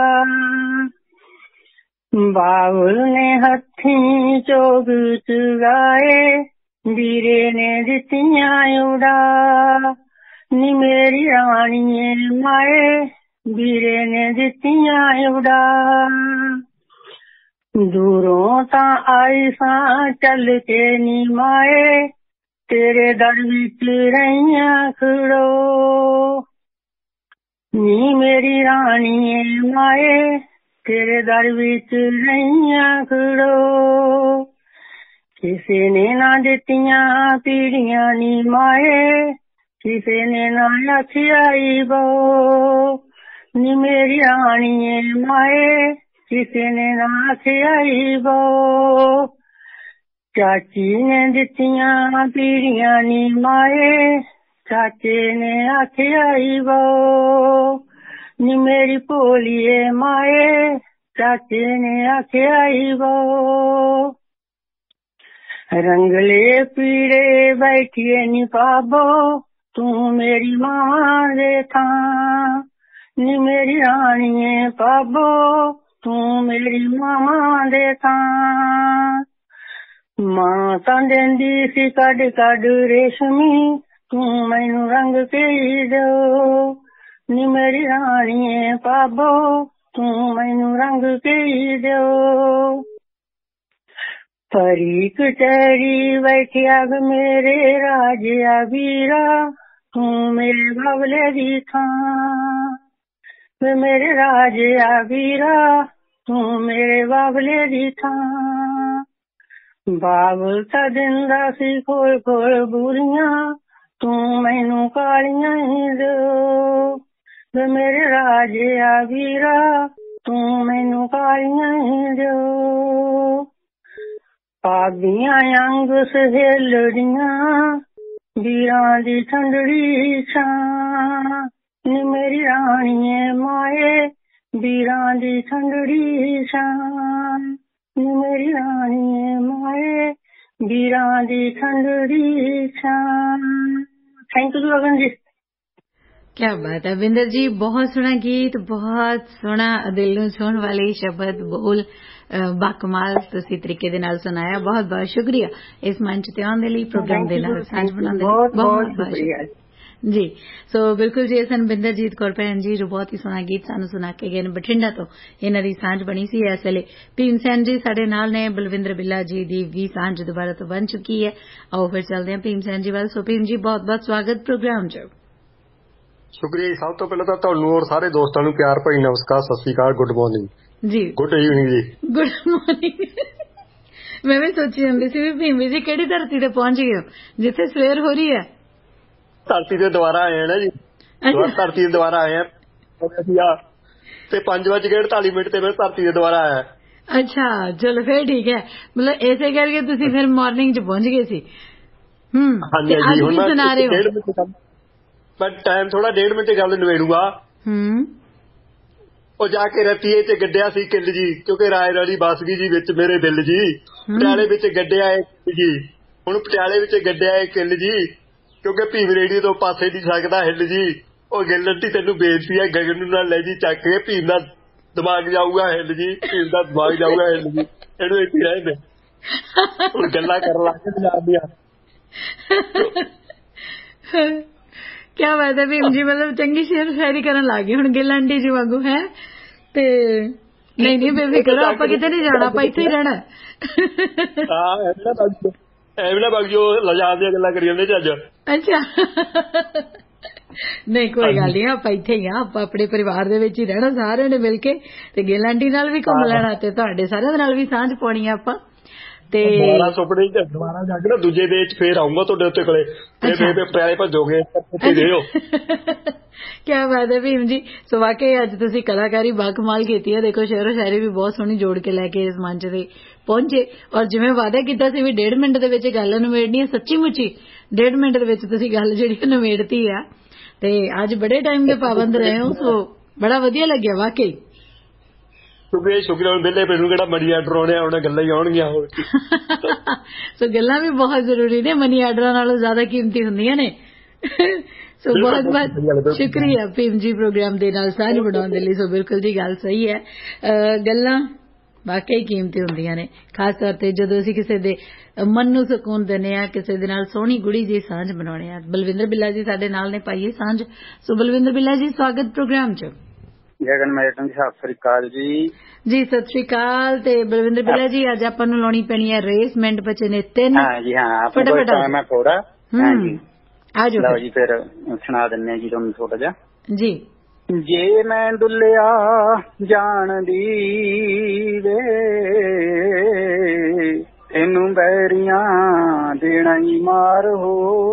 बावल ने हथी चोग चुगाए, बीरे ने दित्तियां उड़ा, नी मेरी राणीए माए, बीरे ने दित्तियां उड़ा, दूरों तां आई सां चल के नी माए, तेरे दर विच रहियां खड़ो, नी मेरी राणीए माए, तेरे दर विच रहियां खड़ो, किसे ने ना दित्तियां पीड़ियां नी माए, किसे ने ना आखिया बो, नी मेरी राणीए माए, किसे ने ना आखिया बो, चाची ने दित्तियां पीड़ियां नी माए, चाचे ने आखिया बो, नी मेरी भोलिए माए, चाचे ने आखिया बो, रंगले पीड़े बैठिए नी पाबो तू मेरी मां दे थां नी मेरी राणीए पाबो तू मेरी मां दे थां मां तां देंदी सी कड कड रेशमी तू मैनू रंग के दो नी मेरी राणीए पाबो तू मैनू रंग के दो परी कचहरी बैठिया मेरे राजा वीरा तू मेरे बाबले दी थां मेरे राजा वीरा तू मेरे बाबले दी थां बाबल ता दिंदा सी खोल खोल बुरियां तू मैनू कालियां ही दो मेरे राजा वीरा तू मैनू कालियां ही दो पागियां अंग सहेलड़ियां वीरां दी ठंडड़ी छां नी मेरी राणीए माए वीरां दी ठंडड़ी छां नी मेरी राणीए माए वीरां दी ठंडड़ी छां। Thank you Gagan ji. क्या बात है विंदर जी, बहुत सोहना गीत, बहुत सोहना दिल नूं छूहण वाले शब्द बोल बाकमाल तुसी तरीके दे नाल सुनाया। बहुत बहुत शुक्रिया इस मंच ते आउण दे लई, प्रोग्राम दे नाल सांझ बनाउण दे लई बहुत बहुत शुक्रिया जी। सो बिल्कुल जी सन बिंदरजीत कौर भैन जी जो बहुत ही सोहना गीत सानू सुना के गए बठिंडा तो इन्हां दी सांझ बनी सी। इस वेले भीम सैन जी साडे नाल ने, बलविंदर बिल्ला जी दी भी सांझ दोबारा तो बन चुकी है। आओ फिर चलदे हां भीम सैन जी वाल। सो भीम जी बहुत बहुत स्वागत प्रोग्राम च। शुक्रिया जी। सब तो पहले तो तुहानू और सारे दोस्तां नू प्यार भरी नमस्कार, सत श्री अकाल, गुड मॉर्निंग जी, गुड इवनिंग जी, गुड मॉर्निंग। मैं भी सोची जाती सी भीम जी किहड़ी धरती ते पहुंच गए जिथे सवेर हो रही है। धरती ते दोबारा आए हैं ना जी, धरती ते दोबारा आए हैं ते पांच बज के अड़ताली मिनट ते फिर धरती ते दोबारा आया। अच्छा चलो फिर ठीक है, मतलब ऐसे करके तुसी फिर मॉर्निंग च पहुंच गए सी। हम्म हाँ जी जी। हुण मैं सुना रहे हो बट टाइम थोड़ा डेढ़ मिनट गल नवेड़ूगा। हम्म ਉਹ ਜਾ ਕੇ ਰਤੀਏ ਚ ਗੱਡਿਆ ਸੀ ਕਿੱਲ ਜੀ, ਕਿਉਂਕਿ ਰਾਏ ਰਾਣੀ ਬਸ ਗਈ ਜੀ ਵਿੱਚ ਮੇਰੇ ਦਿਲ ਜੀ, ਪਟਿਆਲੇ ਵਿੱਚ ਗੱਡਿਆ ਏ ਜੀ, ਹੁਣ ਪਟਿਆਲੇ ਵਿੱਚ ਗੱਡਿਆ ਏ ਕਿੱਲ ਜੀ, ਕਿਉਂਕਿ ਭੀਮ ਰੇਡੀ ਤੋਂ ਪਾਸੇ ਨਹੀਂ ਸਕਦਾ ਹਿੱਲ ਜੀ। ਉਹ ਗਿੱਲਟੀ ਤੈਨੂੰ ਬੇਨਤੀ ਹੈ ਗਗਨ ਨੂੰ ਨਾਲ ਲੈ ਜੀ ਚੱਕ ਕੇ, ਭੀਮ ਦਾ ਦਿਮਾਗ ਜਾਊਗਾ ਹਿੱਲ ਜੀ, ਭੀਮ ਦਾ ਦਿਮਾਗ ਜਾਊਗਾ ਹਿੱਲ ਜੀ, ਇਹਨੂੰ ਇੱਥੇ ਰਹੇ ਨੇ ਹੁਣ ਗੱਲਾਂ ਕਰਨ ਲੱਗ ਕੇ ਪੰਜਾਬ ਦੀਆਂ। क्या बात है भीम जी, मतलब चंगी शेर शायरी करन लग गए हुण गिल आंटी जी वांगू है ते नहीं नहीं बेफिक्र आपां किते नहीं जाना, आपां इत्थे ही रहना। हां एवं ना बाकी जो लजाद दी गल्लां करी जांदे अज। अच्छा नहीं कोई गल नहीं, आपां इत्थे ही आ, आपां अपने परिवार दे विच ही रहना सारे ने मिल के ते गिल आंटी नाल भी घुम लेना ते तुहाडे सारिਆਂ नाल भी सांझ पाउणी आपां ਤੇ ਦੁਬਾਰਾ ਸੁਪਨੇ ਚ ਦੁਬਾਰਾ ਜਾ ਕੇ ਨਾ ਦੂਜੇ ਦੇ ਚ ਫੇਰ ਆਉਂਗਾ ਤੁਹਾਡੇ ਉੱਤੇ ਕੋਲੇ ਤੇ ਬੇਬੇ ਪਿਆਰੇ ਭੱਜੋਗੇ ਤੇ ਦਿਓ। क्या बात है भीम जी। सो वाकई अज तुसी कलाकारी बाकमाल कीती है। देखो शेरो शायरी भी बहुत सोहनी जोड़ के लैके इस मंच ते पहुंचे और जिवें वादा कीता सी भी डेढ़ मिनट दे विच गल नवेड़नी है, सच्ची मुच्ची डेढ़ मिनट दे विच तुसी गल जिहड़ी नवेड़ती है ते अज बड़े टाइम दे पाबंद रहे हो। सो बड़ा वधिया लग्या वाकई। शुक्रिया शुक्रिया। बिल्ले मैनू किहड़ा मनी आर्डर आने आने गल्लां ही आउणगीਆਂ होर सो गल्लां भी बहुत जरूरी ने, मनी आर्डरां नालों ज्यादा कीमती हुंदियां ने। सो बहुत बहुत शुक्रिया भीम जी प्रोग्राम दे नाल सांझ बनाउण दे लई। सो बिल्कुल जी गल सही है, गल्लां वाकई कीमती हुंदियां ने, खास तौर ते जदों असीं किसी दे मन नूं सकून दिंदे आ, किसी दे नाल सोहनी गुड़ी जी सांझ बनाउणे आ। बलविंदर बिल्ला जी साडे नाल ने पाईए सांझ। सो बलविंदर बिल्ला जी स्वागत प्रोग्राम च। गगन मैडम जी सत श्री अकाल जी। जी सत श्री अकाल। ते बलविंदर बिल्ला जी अज आपां नूं लाउणी पैणी है रेस, मिंट बचे ने तीन। हां जी हां, फटाफट टाइम है थोड़ा। हां जी आ जाओ लो जी, फिर सुना दिन्ने जी तुहानूं थोड़ा जा जी। जे मैं दुल्लिया जान दी वे तेनू बैरियां देना ही मार हो,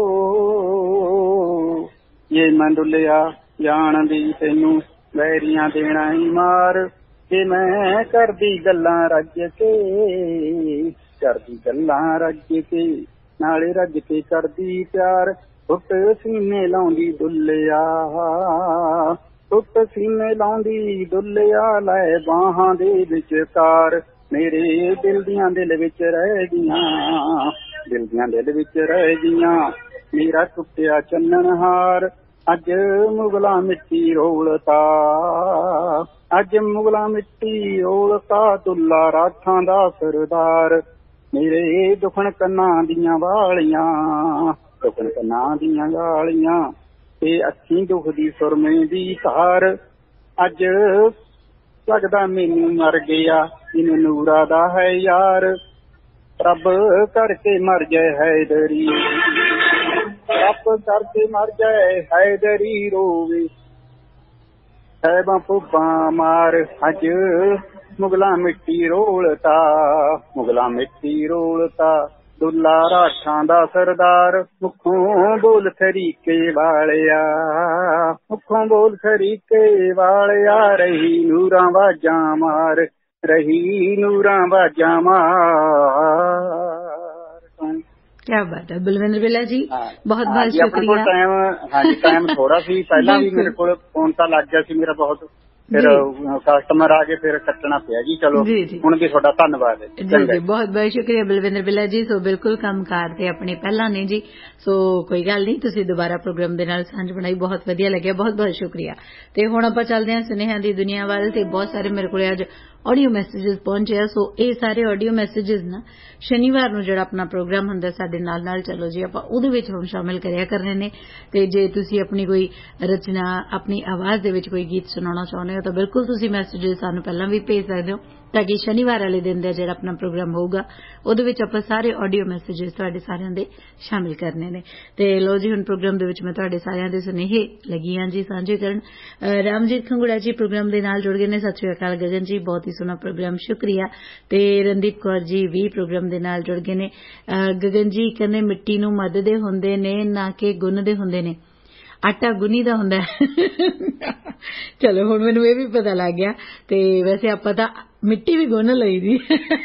ये मैं दुल्लिया जान दी तेनू बैरियां देना ही मार, जे मैं करदी गल्लां रज के करदी गल्लां रज के नाले रज के करदी प्यार, टुट सीने लाउंदी दुल्लिया टुट सीने लाउंदी दुल्लिया लै बाहां दे विचकार, मेरे दिल दियां दिल विच रह गईयां ਦਿਲ ਦੀਆਂ ਦਿਲ ਵਿੱਚ ਰਹਿ ਗਈਆਂ ਮੇਰਾ ਟੁੱਟਿਆ ਚੰਨਣਹਾਰ ਅੱਜ ਮੁਗਲਾਂ ਮਿੱਟੀ ਰੋਲਤਾ ਅੱਜ ਮੁਗਲਾਂ ਮਿੱਟੀ ਰੋਲਤਾ ਦੁੱਲਾ ਰਾਠਾਂ ਦਾ ਸਰਦਾਰ ਮੇਰੇ ਦੁਖਣ ਕੰਨਾਂ ਦੀਆਂ ਵਾਲੀਆਂ ਦੁਖਣ ਕੰਨਾਂ ਦੀਆਂ ਗਾਲੀਆਂ ਤੇ ਅੱਖੀਂ ਦੁਖਦੀ ਸੁਰਮੇ ਦੀ ਧਾਰ ਅੱਜ ਲੱਗਦਾ ਮੈਨੂੰ ਮਰ ਗਿਆ ਇਹਨੂੰ ਨੂਰਾ ਦਾ ਹੈ ਯਾਰ ਰੱਬ ਕਰਕੇ ਮਰ ਜਾਏ ਹੈਦਰੀ ਰੱਬ ਕਰਕੇ ਮਰ ਜਾਏ ਹੈਦਰੀ ਰੋਵੇ ਸਾਹਿਬਾਂ ਪੁੱਬਾਂ ਮਾਰ ਅੱਜ ਮੁਗਲਾਂ ਮਿੱਟੀ ਰੋਲਤਾ ਮੁਗਲਾਂ ਮਿੱਟੀ ਰੋਲਤਾ ਦੁੱਲਾ ਰਾਠਾਂ ਦਾ ਸਰਦਾਰ ਮੁੱਖੋਂ ਬੋਲ ਖਰੀਕੇ ਵਾਲਿਆ ਮੁੱਖੋਂ ਬੋਲ ਖਰੀਕੇ ਵਾਲਿਆ ਰਹੀ ਨੂਰਾਂ ਵਾਜਾਂ ਮਾਰ ਰਹੀ ਨੂਰਾਂ ਵਾਜਾਂ ਮਾਰ। क्या बात है बलविंदर बिल्ला जी, बहुत बहुत शुक्रिया। टाइम हाँ जी टाइम थोड़ा सी पहला भी मेरे को फोन ਤਾਂ ਲੱਗ ਗਿਆ ਸੀ ਮੇਰਾ ਬਹੁਤ ਫਿਰ ਕਸਟਮਰ ਆ ਕੇ ਫਿਰ ਕੱਟਣਾ ਪਿਆ ਜੀ। ਚਲੋ ਹੁਣ ਵੀ ਤੁਹਾਡਾ ਧੰਨਵਾਦ ਹੈ ਜੀ ਜੀ ਬਹੁਤ ਬਹੁਤ ਸ਼ੁਕਰੀਆ ਬਲਵਿੰਦਰ ਬਿੱਲਾ ਜੀ। ਸੋ ਬਿਲਕੁਲ ਕੰਮ ਕਾਰ ਤੇ ਆਪਣੇ ਪਹਿਲਾਂ ਨੇ ਜੀ, ਸੋ ਕੋਈ ਗੱਲ ਨਹੀਂ, ਤੁਸੀਂ ਦੁਬਾਰਾ ਪ੍ਰੋਗਰਾਮ ਦੇ ਨਾਲ ਸਾਂਝ ਬਣਾਈ, ਬਹੁਤ ਵਧੀਆ ਲੱਗਿਆ, ਬਹੁਤ ਬਹੁਤ ਸ਼ੁਕਰੀਆ। ਤੇ ਹੁਣ ਆਪਾਂ ਚੱਲਦੇ ਹਾਂ ਸੁਨੇਹਿਆਂ ਦੀ ਦੁਨੀਆ ਵੱਲ ਤੇ ਬਹੁਤ ਸਾਰੇ ਮੇਰੇ ਕੋਲ ਅੱਜ ਆਡੀਓ ਮੈਸੇजेस ਪਹੁੰਚੇ ਆ। ਸੋ ਇਹ ਸਾਰੇ ਆਡੀਓ ਮੈਸੇजेस ਨਾ ਸ਼ਨੀਵਾਰ ਨੂੰ ਜਿਹੜਾ ਆਪਣਾ ਪ੍ਰੋਗਰਾਮ ਹੁੰਦਾ ਸਾਡੇ ਨਾਲ ਨਾਲ ਚਲੋ ਜੀ ਆਪਾਂ ਉਹਦੇ ਵਿੱਚ ਹੁਣ ਸ਼ਾਮਿਲ ਕਰਿਆ ਕਰਨੇ ਨੇ। ਤੇ ਜੇ ਤੁਸੀਂ ਆਪਣੀ ਕੋਈ ਰਚਨਾ ਆਪਣੀ ਆਵਾਜ਼ ਦੇ ਵਿੱਚ ਕੋਈ ਗੀਤ ਸੁਣਾਉਣਾ ਚਾਹੁੰਦੇ ਹੋ ਤਾਂ ਬਿਲਕੁਲ ਤੁਸੀਂ ਮੈਸੇजेस ਸਾਨੂੰ ਪਹਿਲਾਂ ਵੀ ਭੇਜ ਸਕਦੇ ਹੋ ਤਾਂ ਕਿ ਸ਼ਨੀਵਾਰ ਵਾਲੇ ਦਿਨ ਦਾ ਜਿਹੜਾ ਆਪਣਾ ਪ੍ਰੋਗਰਾਮ ਹੋਊਗਾ ਉਹਦੇ ਵਿੱਚ ਆਪਾਂ ਸਾਰੇ ਆਡੀਓ ਮੈਸੇजेस ਤੁਹਾਡੇ ਸਾਰਿਆਂ ਦੇ ਸ਼ਾਮਿਲ ਕਰਨੇ ਨੇ। ਤੇ ਲੋ ਜੀ ਹੁਣ ਪ੍ਰੋਗਰਾਮ ਦੇ ਵਿੱਚ ਮੈਂ ਤੁਹਾਡੇ ਸਾਰਿਆਂ ਦੇ ਸੁਨੇਹੇ ਲੱਗੀ ਹਾਂ ਜੀ ਸਾਂਝੇ ਕਰਨ। ਰਾਮਜੀਤ ਖੰਗੂੜਾ ਜੀ ਪ੍ਰੋਗਰਾਮ ਦੇ ਨਾਲ ਜੁੜ ਗਏ ਨੇ, ਸਤਿ ਸ਼੍ਰੀ ਅਕਾਲ ਗਗਨ ਜੀ, ਬਹੁਤ ਹੀ ਸੋਹਣਾ ਪ੍ਰੋਗਰਾਮ, ਸ਼ੁਕਰੀਆ। ਤੇ ਰਣਦੀਪ ਕੌਰ ਜੀ ਵੀ ਪ੍ਰੋਗਰਾਮ ਦੇ ਨਾਲ ਜੁੜ ਗਏ ਨੇ। ਗਗਨ ਜੀ ਕਹਿੰਦੇ ਮਿੱਟੀ ਨੂੰ ਮੱਧਦੇ ਹੁੰਦੇ ਨੇ ਨਾ ਕਿ ਗੁੰਨਦੇ ਹੁੰਦੇ ਨੇ, ਆਟਾ ਗੁੰਨੀ ਦਾ ਹੁੰਦਾ। ਚਲੋ ਹੁਣ ਮੈਨੂੰ ਇਹ ਵੀ ਪਤਾ ਲੱਗ ਗਿਆ। ਤੇ ਵੈਸੇ ਆਪਾਂ ਤਾਂ ਮਿੱਟੀ ਵੀ ਗੁੰਨ ਲਈ ਦੀ,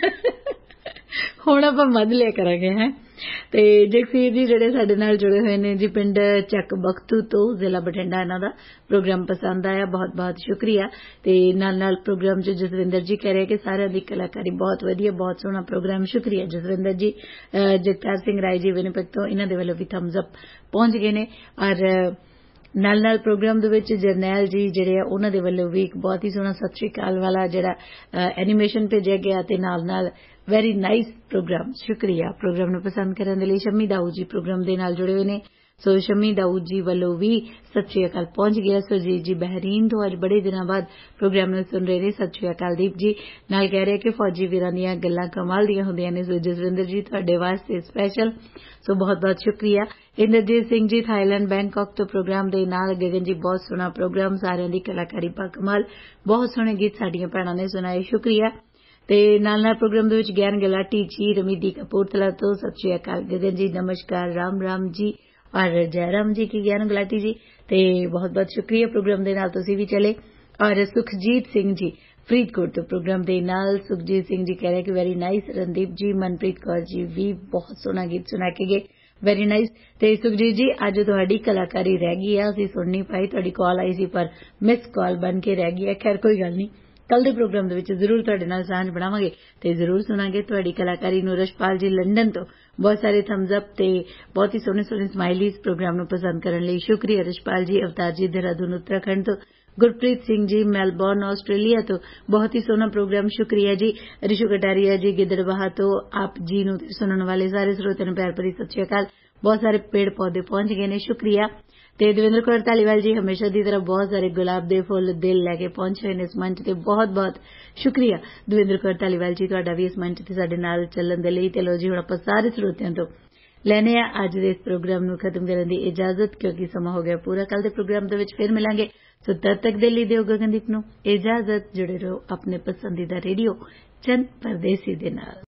ਹੁਣ ਆਪਾਂ ਮੱਧ ਲਿਆ ਕਰਾਂਗੇ ਹੈ। ਤੇ ਜਗਸੀਰ ਜੀ ਜਿਹੜੇ ਸਾਡੇ ਨਾਲ ਜੁੜੇ ਹੋਏ ਨੇ ਜੀ ਪਿੰਡ ਚੱਕ ਬਖਤੂ ਤੋਂ, ਜ਼ਿਲ੍ਹਾ ਬਠਿੰਡਾ, ਇਹਨਾਂ ਦਾ ਪ੍ਰੋਗਰਾਮ ਪਸੰਦ ਆਇਆ, ਬਹੁਤ ਬਹੁਤ ਸ਼ੁਕਰੀਆ। ਤੇ ਨਾਲ ਨਾਲ ਪ੍ਰੋਗਰਾਮ 'ਚ ਜਸਵਿੰਦਰ ਜੀ ਕਹਿ ਰਹੇ ਕਿ ਸਾਰਿਆਂ ਦੀ ਕਲਾਕਾਰੀ ਬਹੁਤ ਵਧੀਆ, ਬਹੁਤ ਸੋਹਣਾ ਪ੍ਰੋਗਰਾਮ, ਸ਼ੁਕਰੀਆ ਜਸਵਿੰਦਰ ਜੀ। ਜਗਤਾਰ ਸਿੰਘ ਰਾਏ ਜੀ ਵਿਨੀਪੈਗ ਤੋਂ, ਇਹਨਾਂ ਦੇ ਵੱਲੋਂ ਵੀ ਥੰਬਸ ਅਪ ਪਹੁੰਚ ਗਏ ਨੇ। ਔਰ ਨਾਲ ਨਾਲ ਪ੍ਰੋਗਰਾਮ ਦੇ ਵਿੱਚ ਜਰਨੈਲ ਜੀ ਜਿਹੜੇ ਆ ਉਹਨਾਂ ਦੇ ਵੱਲੋਂ ਵੀ ਇੱਕ ਬਹੁਤ ਹੀ ਸੋਹਣਾ ਸਤਿ ਸ਼੍ਰੀ ਅਕਾਲ ਵਾਲਾ ਜਿਹੜਾ ਐਨੀਮੇਸ਼ਨ ਭੇਜਿਆ ਗਿਆ ਤੇ ਨਾਲ ਨਾਲ ਵੈਰੀ ਨਾਈਸ ਪ੍ਰੋਗਰਾਮ, ਸ਼ੁਕਰੀਆ ਪ੍ਰੋਗਰਾਮ ਨੂੰ ਪਸੰਦ ਕਰਨ ਦੇ ਲਈ। ਸ਼ਮੀ ਦਾਊਦ ਜੀ ਪ੍ਰੋਗਰਾਮ ਦੇ ਨਾਲ ਜੁੜੇ ਹੋਏ ਨੇ, ਸੋ ਸ਼ਮੀ ਦਾਊਦ ਜੀ ਵੱਲੋਂ ਵੀ ਸਤਿ ਸ਼੍ਰੀ ਅਕਾਲ ਪਹੁੰਚ ਗਿਆ। ਸੁਰਜੀਤ ਜੀ ਬਹਿਰੀਨ ਤੋਂ ਅੱਜ ਬੜੇ ਦਿਨਾਂ ਬਾਅਦ ਪ੍ਰੋਗਰਾਮ ਨੂੰ ਸੁਣ ਰਹੇ ਨੇ, ਸਤਿ ਸ਼੍ਰੀ ਅਕਾਲ। ਦੀਪ ਜੀ ਨਾਲ ਕਹਿ ਰਹੇ ਕਿ ਫੌਜੀ ਵੀਰਾਂ ਦੀਆਂ ਗੱਲਾਂ ਕਮਾਲ ਦੀਆਂ ਹੁੰਦੀਆਂ ਨੇ, ਸੋ ਜਸਵਿੰਦਰ ਜੀ ਤੁਹਾਡੇ ਵਾਸਤੇ ਸਪੈਸ਼ਲ, ਸੋ ਬਹੁਤ ਬਹੁਤ ਸ਼ੁਕਰੀਆ। ਇੰਦਰਜੀਤ ਸਿੰਘ ਜੀ ਥਾਈਲੈਂਡ ਬੈਂਕਾਕ ਤੋਂ ਪ੍ਰੋਗਰਾਮ ਦੇ ਨਾਲ, ਗਗਨ ਜੀ ਬਹੁਤ ਸੋਹਣਾ ਪ੍ਰੋਗਰਾਮ, ਸਾਰਿਆਂ ਦੀ ਕਲਾਕਾਰੀ ਪਾ ਕਮਾਲ, ਬਹੁਤ ਸੋਹਣੇ ਗੀਤ ਸਾਡੀਆਂ ਭੈਣਾਂ ਨੇ ਸੁਣਾਏ, ਸ਼ੁਕਰੀਆ। ਤੇ ਨਾਲ ਨਾਲ ਪ੍ਰੋਗਰਾਮ ਦੇ ਵਿੱਚ ਗਿਆਨ ਗਲਾਟੀ ਜੀ ਰਮੀਦੀ ਕਪੂਰਥਲਾ ਤੋਂ, ਸਤਿ ਸ਼੍ਰੀ ਅਕਾਲ ਗਗਨ ਜੀ, ਨਮਸਕਾਰ, ਰਾਮ ਰਾਮ ਜੀ ਔਰ ਜੈ ਰਾਮ ਜੀ ਕੀ ਗਿਆਨ ਗਲਾਟੀ ਜੀ। ਤੇ ਬਹੁਤ ਬਹੁਤ ਸ਼ੁਕਰੀਆ ਪ੍ਰੋਗਰਾਮ ਦੇ ਨਾਲ ਤੁਸੀਂ ਵੀ ਚਲੇ। ਔਰ ਸੁਖਜੀਤ ਸਿੰਘ ਜੀ ਫਰੀਦਕੋਟ ਤੋਂ ਪ੍ਰੋਗਰਾਮ ਦੇ ਨਾਲ, ਸੁਖਜੀਤ ਸਿੰਘ ਜੀ ਕਹਿ ਰਹੇ ਕਿ ਵੈਰੀ ਨਾਈਸ। ਰਣਦੀਪ ਜੀ ਮਨਪ੍ਰੀਤ ਕੌਰ ਜੀ ਵੀ ਬਹੁਤ ਸੋਹਣਾ ਗੀਤ ਸੁਣਾ ਕੇ ਗਏ, ਵੈਰੀ ਨਾਈਸ। ਤੇ ਸੁਖਜੀਤ ਜੀ ਅੱਜ ਤੁਹਾਡੀ ਕਲਾਕਾਰੀ ਰਹਿ ਗਈ ਆ, ਅਸੀਂ ਸੁਣ ਨਹੀਂ ਪਾਈ, ਤੁਹਾਡੀ ਕਾਲ ਆਈ ਸੀ ਪਰ ਮਿਸ ਕਾਲ ਬਣ ਕੇ ਰਹਿ ਗਈ ਹੈ। ਖੈਰ ਕੋਈ ਗੱਲ ਨਹੀਂ, ਕੱਲ ਦੇ ਪ੍ਰੋਗਰਾਮ ਦੇ ਵਿੱਚ ਜ਼ਰੂਰ ਤੁਹਾਡੇ ਨਾਲ ਸਾਂਝ ਬਣਾਵਾਂਗੇ ਤੇ ਜ਼ਰੂਰ ਸੁਣਾਂਗੇ ਤੁਹਾਡੀ ਕਲਾਕਾਰੀ ਨੂੰ। ਰਸ਼ਪਾਲ ਜੀ ਲੰਡਨ ਤੋਂ ਬਹੁਤ ਸਾਰੇ ਥੰਬਸ ਅਪ ਤੇ ਬਹੁਤ ਹੀ ਸੋਹਣੇ ਸੋਹਣੇ ਸਮਾਈਲੀਜ਼ ਪ੍ਰੋਗਰਾਮ ਨੂੰ ਪਸੰਦ ਕਰਨ ਲਈ, ਸ਼ੁਕਰੀਆ ਰਸ਼ਪਾਲ ਜੀ। ਅਵਤਾਰ ਜੀ ਦੇਹਰਾਦੂਨ ਉੱਤਰਾਖੰਡ ਤੋਂ, ਗੁਰਪ੍ਰੀਤ ਸਿੰਘ ਜੀ ਮੈਲਬੌਰਨ ਆਸਟ੍ਰੇਲੀਆ ਤੋਂ, ਬਹੁਤ ਹੀ ਸੋਹਣਾ ਪ੍ਰੋਗਰਾਮ, ਸ਼ੁਕਰੀਆ ਜੀ। ਰਿਸ਼ੂ ਕਟਾਰੀਆ ਜੀ ਗਿੱਦੜਬਾਹਾ ਤੋਂ, ਆਪ ਜੀ ਨੂੰ ਸੁਣਨ ਵਾਲੇ ਸਾਰੇ ਸਰੋਤਿਆਂ ਨੂੰ ਪਿਆਰ ਭਰੀ ਸਤਿ ਸ਼੍ਰੀ ਅਕਾਲ। ਬਹੁਤ ਸਾਰੇ ਪੇੜ ਪੌਦੇ ਪਹੁੰਚ ਗਏ ਨੇ, ਸ਼ੁਕਰੀਆ। ਤੇ ਦਵਿੰਦਰ ਕੌਰ ਧਾਲੀਵਾਲ ਜੀ ਹਮੇਸ਼ਾ ਦੀ ਤਰ੍ਹਾਂ ਬਹੁਤ ਸਾਰੇ ਗੁਲਾਬ ਦੇ ਫੁੱਲ ਦਿਲ ਲੈ ਕੇ ਪਹੁੰਚੇ ਹੋਏ ਨੇ ਇਸ ਮੰਚ ਤੇ, ਬਹੁਤ ਬਹੁਤ ਸ਼ੁਕਰੀਆ ਦਵਿੰਦਰ ਕੌਰ ਧਾਲੀਵਾਲ ਜੀ ਤੁਹਾਡਾ ਵੀ ਇਸ ਮੰਚ ਤੇ ਸਾਡੇ ਨਾਲ ਚੱਲਣ ਦੇ ਲਈ। ਤੇ ਲੋ ਜੀ ਹੁਣ ਆਪਾਂ ਸਾਰੇ ਸਰੋਤਿਆਂ ਤੋਂ ਲੈਣੇ ਆ ਅੱਜ ਦੇ ਇਸ ਪ੍ਰੋਗਰਾਮ ਨੂੰ ਖਤਮ ਕਰਨ ਦੀ ਇਜਾਜ਼ਤ, ਕਿਉਂਕਿ ਸਮਾਂ ਹੋ ਗਿਆ ਪੂਰਾ। ਕੱਲ ਦੇ ਪ੍ਰੋਗਰਾਮ ਦੇ ਵਿੱਚ ਫਿਰ ਮਿਲਾਂਗੇ, ਸੋ ਤਦ ਤੱਕ ਦੇ ਲਈ ਦਿਓ ਗਗਨਦੀਪ ਨੂੰ ਇਜਾਜ਼ਤ। ਜੁੜੇ ਰਹੋ ਆਪਣੇ ਪਸੰਦੀਦਾ ਰੇਡੀਓ ਚੰਨ ਪਰਦੇਸੀ ਦੇ ਨਾਲ।